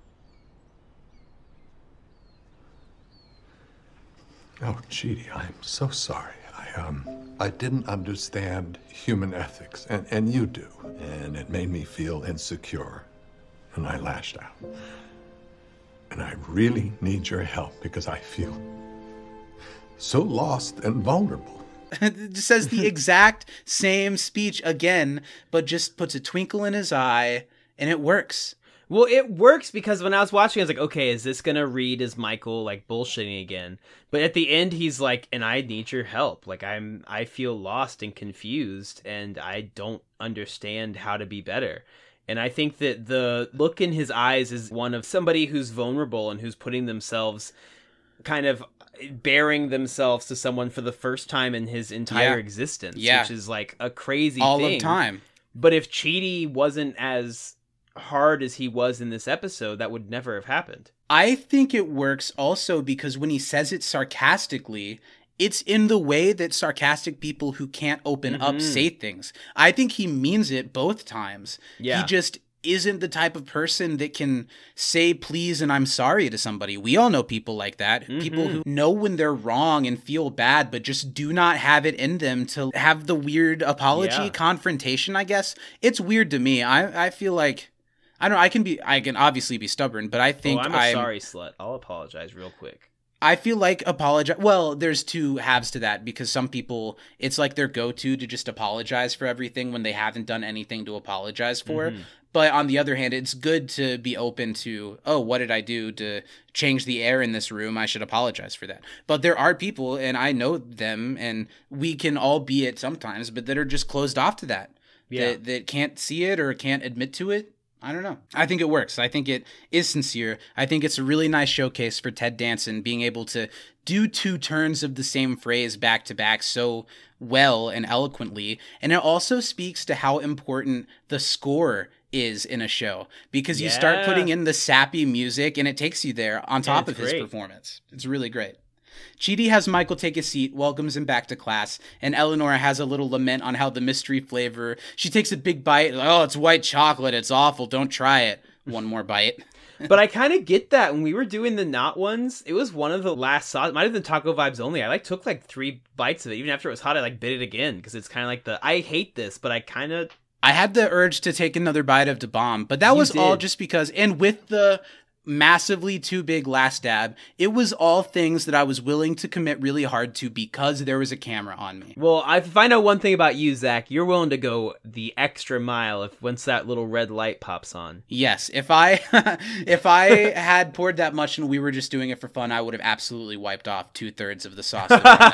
Oh, Chidi, I'm so sorry. I, um, I didn't understand human ethics, and, and you do. And it made me feel insecure, and I lashed out. And I really need your help because I feel so lost and vulnerable. It just says the exact same speech again, but just puts a twinkle in his eye, and it works. Well, it works because when I was watching, I was like, okay, is this going to read as Michael, like, bullshitting again? But at the end, he's like, and I need your help. Like, I'm, I feel lost and confused, and I don't understand how to be better. And I think that the look in his eyes is one of somebody who's vulnerable and who's putting themselves, kind of bearing themselves to someone for the first time in his entire Yeah. existence, Yeah. which is, like, a crazy All thing. of time. But if Chidi wasn't as hard as he was in this episode, that would never have happened. I think it works also because when he says it sarcastically, it's in the way that sarcastic people who can't open Mm-hmm. up say things. I think he means it both times. Yeah. He just isn't the type of person that can say please and I'm sorry to somebody. We all know people like that. Mm-hmm. People who know when they're wrong and feel bad, but just do not have it in them to have the weird apology yeah. confrontation, I guess. It's weird to me. I, I feel like, I don't know, I can be, I can obviously be stubborn, but I think oh, I'm a I'm, sorry slut. I'll apologize real quick. I feel like apologize. Well, there's two halves to that because some people, it's like their go-to to just apologize for everything when they haven't done anything to apologize for. Mm-hmm. But on the other hand, it's good to be open to, oh, what did I do to change the air in this room? I should apologize for that. But there are people, and I know them, and we can all be it sometimes, but that are just closed off to that. Yeah. That, that can't see it or can't admit to it. I don't know. I think it works. I think it is sincere. I think it's a really nice showcase for Ted Danson being able to do two turns of the same phrase back to back so well and eloquently. And it also speaks to how important the score is in a show because you yeah. start putting in the sappy music and it takes you there on top yeah, of his great. performance. It's really great. Chidi has Michael take a seat, welcomes him back to class, and Eleanor has a little lament on how the mystery flavor, she takes a big bite, like, oh, it's white chocolate, it's awful, don't try it. One more bite. But I kind of get that. When we were doing the not ones, it was one of the last sauce. It might have been Taco Vibes only. I like took like three bites of it. Even after it was hot, I like bit it again because it's kind of like the, I hate this, but I kind of... I had the urge to take another bite of the bomb, but that you was did. all just because, and with the massively too big last dab, it was all things that I was willing to commit really hard to because there was a camera on me. Well, if I know one thing about you, Zach, you're willing to go the extra mile if once that little red light pops on. Yes, if I if I had poured that much and we were just doing it for fun, I would have absolutely wiped off two thirds of the sauce.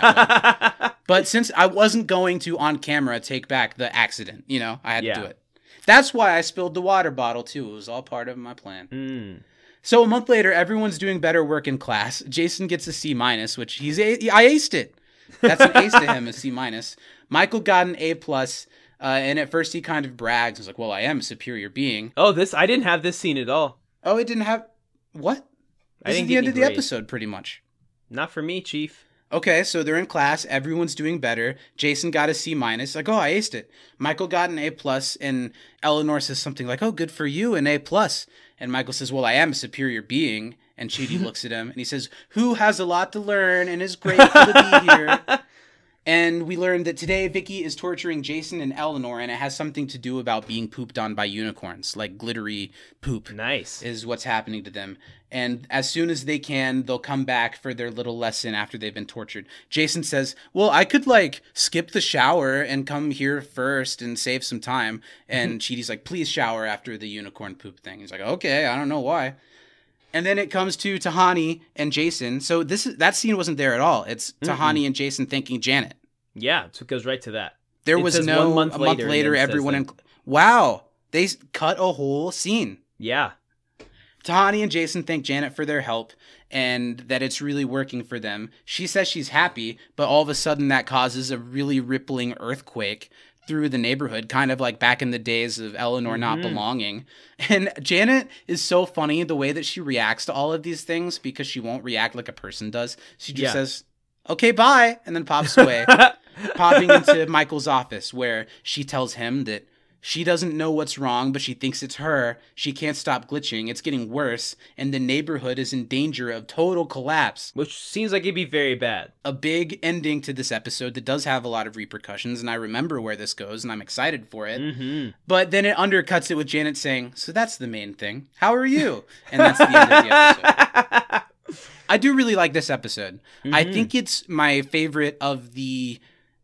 That but since I wasn't going to on camera take back the accident, you know, I had yeah. to do it. That's why I spilled the water bottle too. It was all part of my plan. Mm. So a month later, everyone's doing better work in class. Jason gets a C minus, which he's a- I aced it. That's an ace to him, a C minus. Michael got an A plus, uh, and at first he kind of brags. He's like, "Well, I am a superior being." Oh, this I didn't have this scene at all. Oh, it didn't have what? I this didn't is the get end of the grade. episode, pretty much. Not for me, Chief. Okay, so they're in class. Everyone's doing better. Jason got a C minus. Like, oh, I aced it. Michael got an A plus, and Eleanor says something like, "Oh, good for you, an A plus." And Michael says, "Well, I am a superior being." And Chidi looks at him and he says, "Who has a lot to learn and is grateful to be here." And we learned that today Vicky is torturing Jason and Eleanor, and it has something to do about being pooped on by unicorns, like glittery poop. Nice. Is what's happening to them. And as soon as they can, they'll come back for their little lesson after they've been tortured. Jason says, "Well, I could like skip the shower and come here first and save some time." And Chidi's like, "Please shower after the unicorn poop thing." He's like, "Okay, I don't know why." And then it comes to Tahani and Jason. So this is, that scene wasn't there at all. It's mm-hmm. Tahani and Jason thanking Janet. Yeah, so it goes right to that. There it was no one month a later, month later. Everyone in wow, they cut a whole scene. Yeah. Tahani and Jason thank Janet for their help and that it's really working for them. She says she's happy, but all of a sudden that causes a really rippling earthquake through the neighborhood, kind of like back in the days of Eleanor mm-hmm. not belonging. And Janet is so funny the way that she reacts to all of these things because she won't react like a person does. She just yeah. says, "Okay, bye," and then pops away, popping into Michael's office where she tells him that she doesn't know what's wrong, but she thinks it's her. She can't stop glitching. It's getting worse, and the neighborhood is in danger of total collapse. Which seems like it'd be very bad. A big ending to this episode that does have a lot of repercussions, and I remember where this goes, and I'm excited for it. Mm-hmm. But then it undercuts it with Janet saying, "So that's the main thing. How are you?" And that's the end of the episode. I do really like this episode. Mm-hmm. I think it's my favorite of the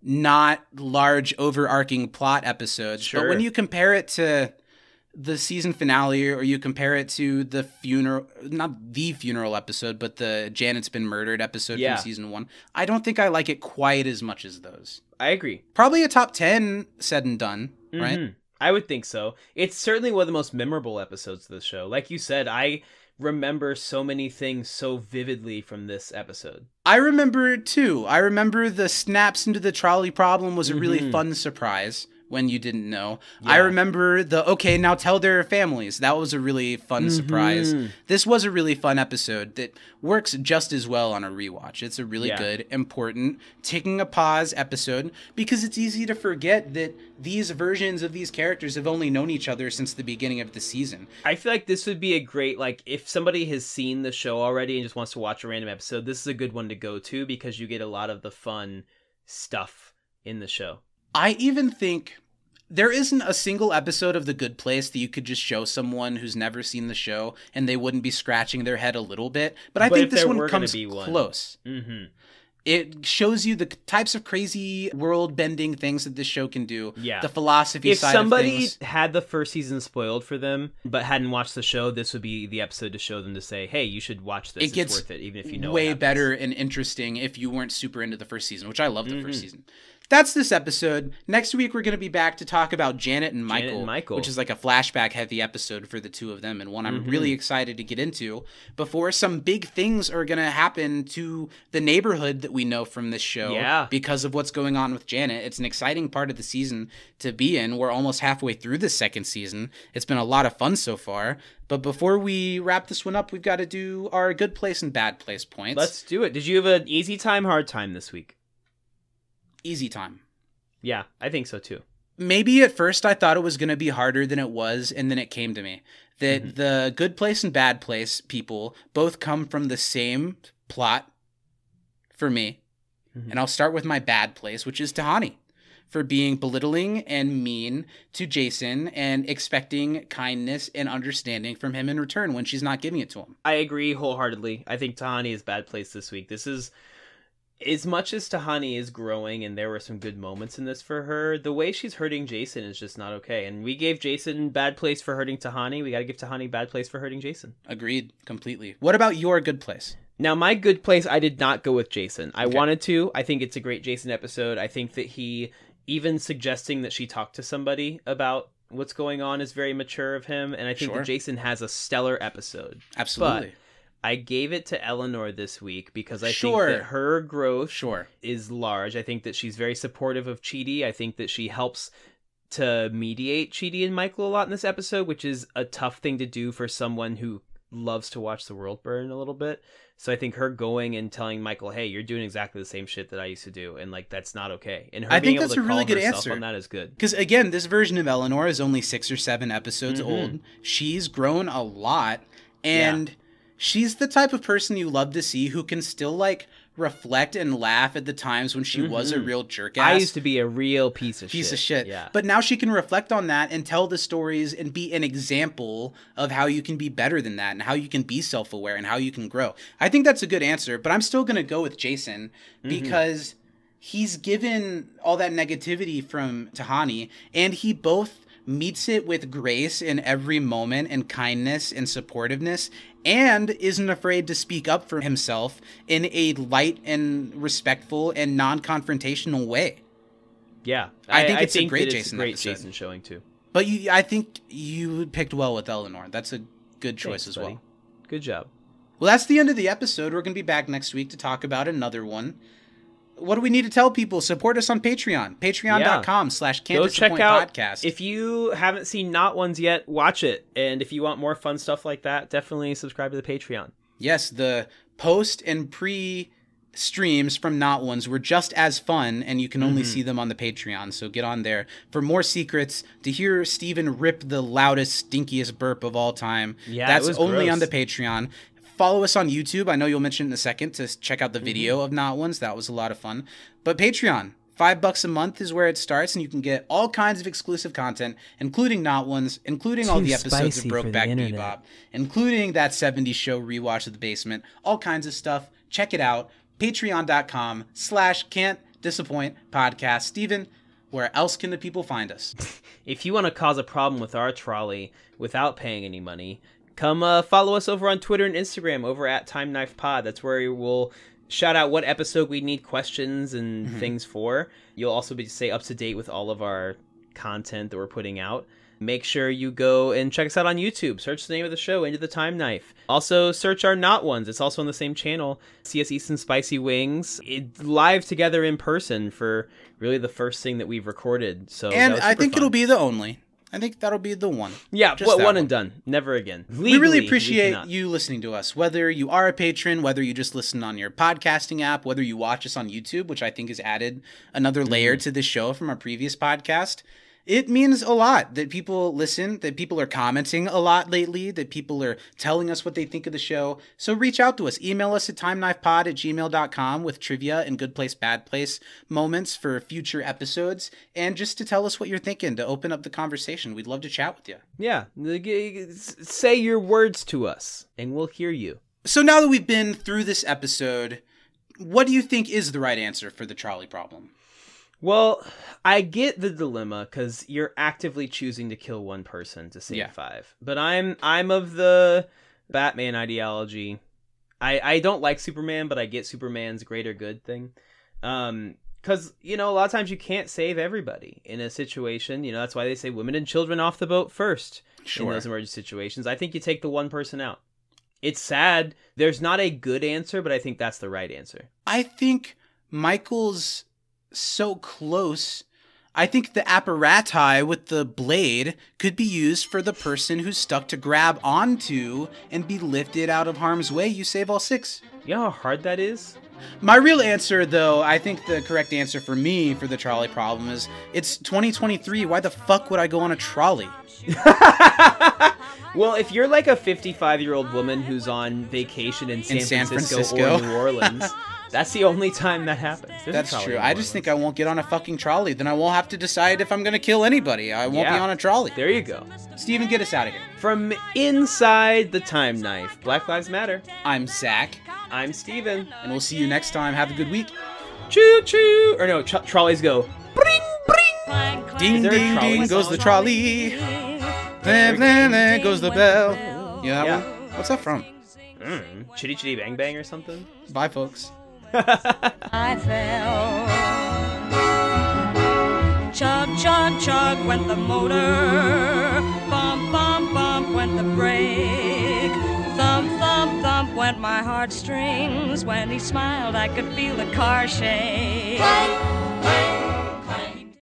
not large overarching plot episodes. Sure. But when you compare it to the season finale or you compare it to the funeral, not the funeral episode, but the Janet's Been Murdered episode yeah. from season one, I don't think I like it quite as much as those. I agree. Probably a top ten said and done, mm-hmm. right? I would think so. It's certainly one of the most memorable episodes of the show. Like you said, I remember so many things so vividly from this episode. I remember it too. I remember the snaps into the trolley problem was a really mm-hmm. fun surprise. when you didn't know. Yeah. I remember the, okay, now tell their families. That was a really fun Mm-hmm. surprise. This was a really fun episode that works just as well on a rewatch. It's a really Yeah. good, important, taking a pause episode because it's easy to forget that these versions of these characters have only known each other since the beginning of the season. I feel like this would be a great, like, if somebody has seen the show already and just wants to watch a random episode, this is a good one to go to because you get a lot of the fun stuff in the show. I even think there isn't a single episode of The Good Place that you could just show someone who's never seen the show and they wouldn't be scratching their head a little bit. But I But think if this there one were gonna comes be one. close. Mm-hmm. It shows you the types of crazy world-bending things that this show can do. Yeah. The philosophy If side somebody of things. had the first season spoiled for them but hadn't watched the show, this would be the episode to show them to say, hey, you should watch this. It It's gets worth it, even if you know way what happens. better and interesting if you weren't super into the first season, which I love the Mm-hmm. first season. That's this episode. Next week, we're going to be back to talk about Janet and Michael, and Michael. which is like a flashback heavy episode for the two of them, and one I'm Mm-hmm. really excited to get into before some big things are going to happen to the neighborhood that we know from this show Yeah. because of what's going on with Janet. It's an exciting part of the season to be in. We're almost halfway through the second season. It's been a lot of fun so far. But before we wrap this one up, we've got to do our good place and bad place points. Let's do it. Did you have an easy time, hard time this week? Easy time. Yeah, I think so too. Maybe at first I thought it was going to be harder than it was, and then it came to me that Mm-hmm. the good place and bad place people both come from the same plot for me. Mm-hmm. And I'll start with my bad place, which is Tahani, for being belittling and mean to Jason and expecting kindness and understanding from him in return when she's not giving it to him. I agree wholeheartedly. I think Tahani is bad place this week. This is, as much as Tahani is growing and there were some good moments in this for her, the way she's hurting Jason is just not okay. And we gave Jason bad place for hurting Tahani. We got to give Tahani bad place for hurting Jason. Agreed completely. What about your good place? Now, my good place, I did not go with Jason. I Okay. wanted to. I think it's a great Jason episode. I think that he, even suggesting that she talk to somebody about what's going on is very mature of him. And I think Sure. that Jason has a stellar episode. Absolutely. But I gave it to Eleanor this week because I Sure. think that her growth Sure. is large. I think that she's very supportive of Chidi. I think that she helps to mediate Chidi and Michael a lot in this episode, which is a tough thing to do for someone who loves to watch the world burn a little bit. So I think her going and telling Michael, hey, you're doing exactly the same shit that I used to do, and like that's not okay. And her I being think able that's to a really call good herself answer. on that is good. Because again, this version of Eleanor is only six or seven episodes Mm-hmm. old. She's grown a lot, and she's the type of person you love to see who can still like reflect and laugh at the times when she was a real jerk ass. I used to be a real piece of piece shit. of shit. Yeah. But now she can reflect on that and tell the stories and be an example of how you can be better than that and how you can be self-aware and how you can grow. I think that's a good answer, but I'm still going to go with Jason because he's given all that negativity from Tahani, and he both meets it with grace in every moment and kindness and supportiveness, and isn't afraid to speak up for himself in a light and respectful and non-confrontational way. Yeah, I think it's a think great that Jason a great episode. Jason showing too. But you, I think you picked well with Eleanor. That's a good choice Thanks, as buddy. well. Good job. Well, that's the end of the episode. We're going to be back next week to talk about another one. What do we need to tell people? Support us on Patreon. Patreon.com slash Can't Go check Disappoint out Podcast. If you haven't seen Not Ones yet, watch it. And if you want more fun stuff like that, definitely subscribe to the Patreon. Yes, the post and pre streams from Not Ones were just as fun, and you can only Mm-hmm. see them on the Patreon. So get on there for more secrets, to hear Steven rip the loudest, stinkiest burp of all time. Yeah, That's it was only gross. on the Patreon. Follow us on YouTube. I know you'll mention it in a second to check out the video Mm-hmm. of Not Ones. That was a lot of fun. But Patreon, five bucks a month is where it starts, and you can get all kinds of exclusive content, including Not Ones, including all Too the episodes of spicy for the Brokeback internet. Bebop, including that seventies show Rewatch of the Basement, all kinds of stuff. Check it out. Patreon.com slash Can't Disappoint Podcast. Steven, where else can the people find us? If you want to cause a problem with our trolley without paying any money, come uh, follow us over on Twitter and Instagram over at Time Knife Pod. That's where we'll shout out what episode we need questions and things for. You'll also be stay up to date with all of our content that we're putting out. Make sure you go and check us out on YouTube. Search the name of the show, Into the Time Knife. Also, search our Not Ones. It's also on the same channel. See us eat some spicy wings. It, live together in person for really the first thing that we've recorded. So And that was I super think fun. it'll be the only. I think that'll be the one. Yeah, Just what, that one and done. Never again. Legally, we really we appreciate cannot. you listening to us, whether you are a patron, whether you just listen on your podcasting app, whether you watch us on YouTube, which I think has added another layer to this show from our previous podcast. It means a lot that people listen, that people are commenting a lot lately, that people are telling us what they think of the show. So reach out to us. Email us at timeknifepod at gmail dot com with trivia and good place, bad place moments for future episodes. And just to tell us what you're thinking, to open up the conversation. We'd love to chat with you. Yeah, say your words to us, and we'll hear you. So now that we've been through this episode, what do you think is the right answer for the trolley problem? Well, I get the dilemma because you're actively choosing to kill one person to save Yeah. five. But I'm I'm of the Batman ideology. I I don't like Superman, but I get Superman's greater good thing. Um, because you know a lot of times you can't save everybody in a situation. You know that's why they say women and children off the boat first Sure. in those emergency situations. I think you take the one person out. It's sad. There's not a good answer, but I think that's the right answer. I think Michael's so close. I think the apparati with the blade could be used for the person who's stuck to grab onto and be lifted out of harm's way. You save all six. You know how hard that is? My real answer, though, I think the correct answer for me for the trolley problem is it's twenty twenty-three. Why the fuck would I go on a trolley? Well, if you're like a fifty-five-year-old woman who's on vacation in San, In San Francisco, Francisco. or New Orleans, that's the only time that happens. There's a That's trolley true. in I New just Orleans. think I won't get on a fucking trolley. Then I won't have to decide if I'm going to kill anybody. I won't be Yeah. on a trolley. There you go. Steven, get us out of here. From inside the time knife, Black Lives Matter. I'm Zach, I'm Steven. and we'll see you next time. Have a good week. Choo choo! Or no, tr- trolleys go. Bring, bring! Ding, Is there a ding, trolley ding goes song? the trolley. There, there, there goes the bell. You know that Yeah. one? What's that from? Mm, chitty chitty bang bang or something? Bye, folks. I fell. Chug, chug, chug went the motor. Bump, bump, bump went the brake. Thump, thump, thump went my heartstrings. When he smiled, I could feel the car shake.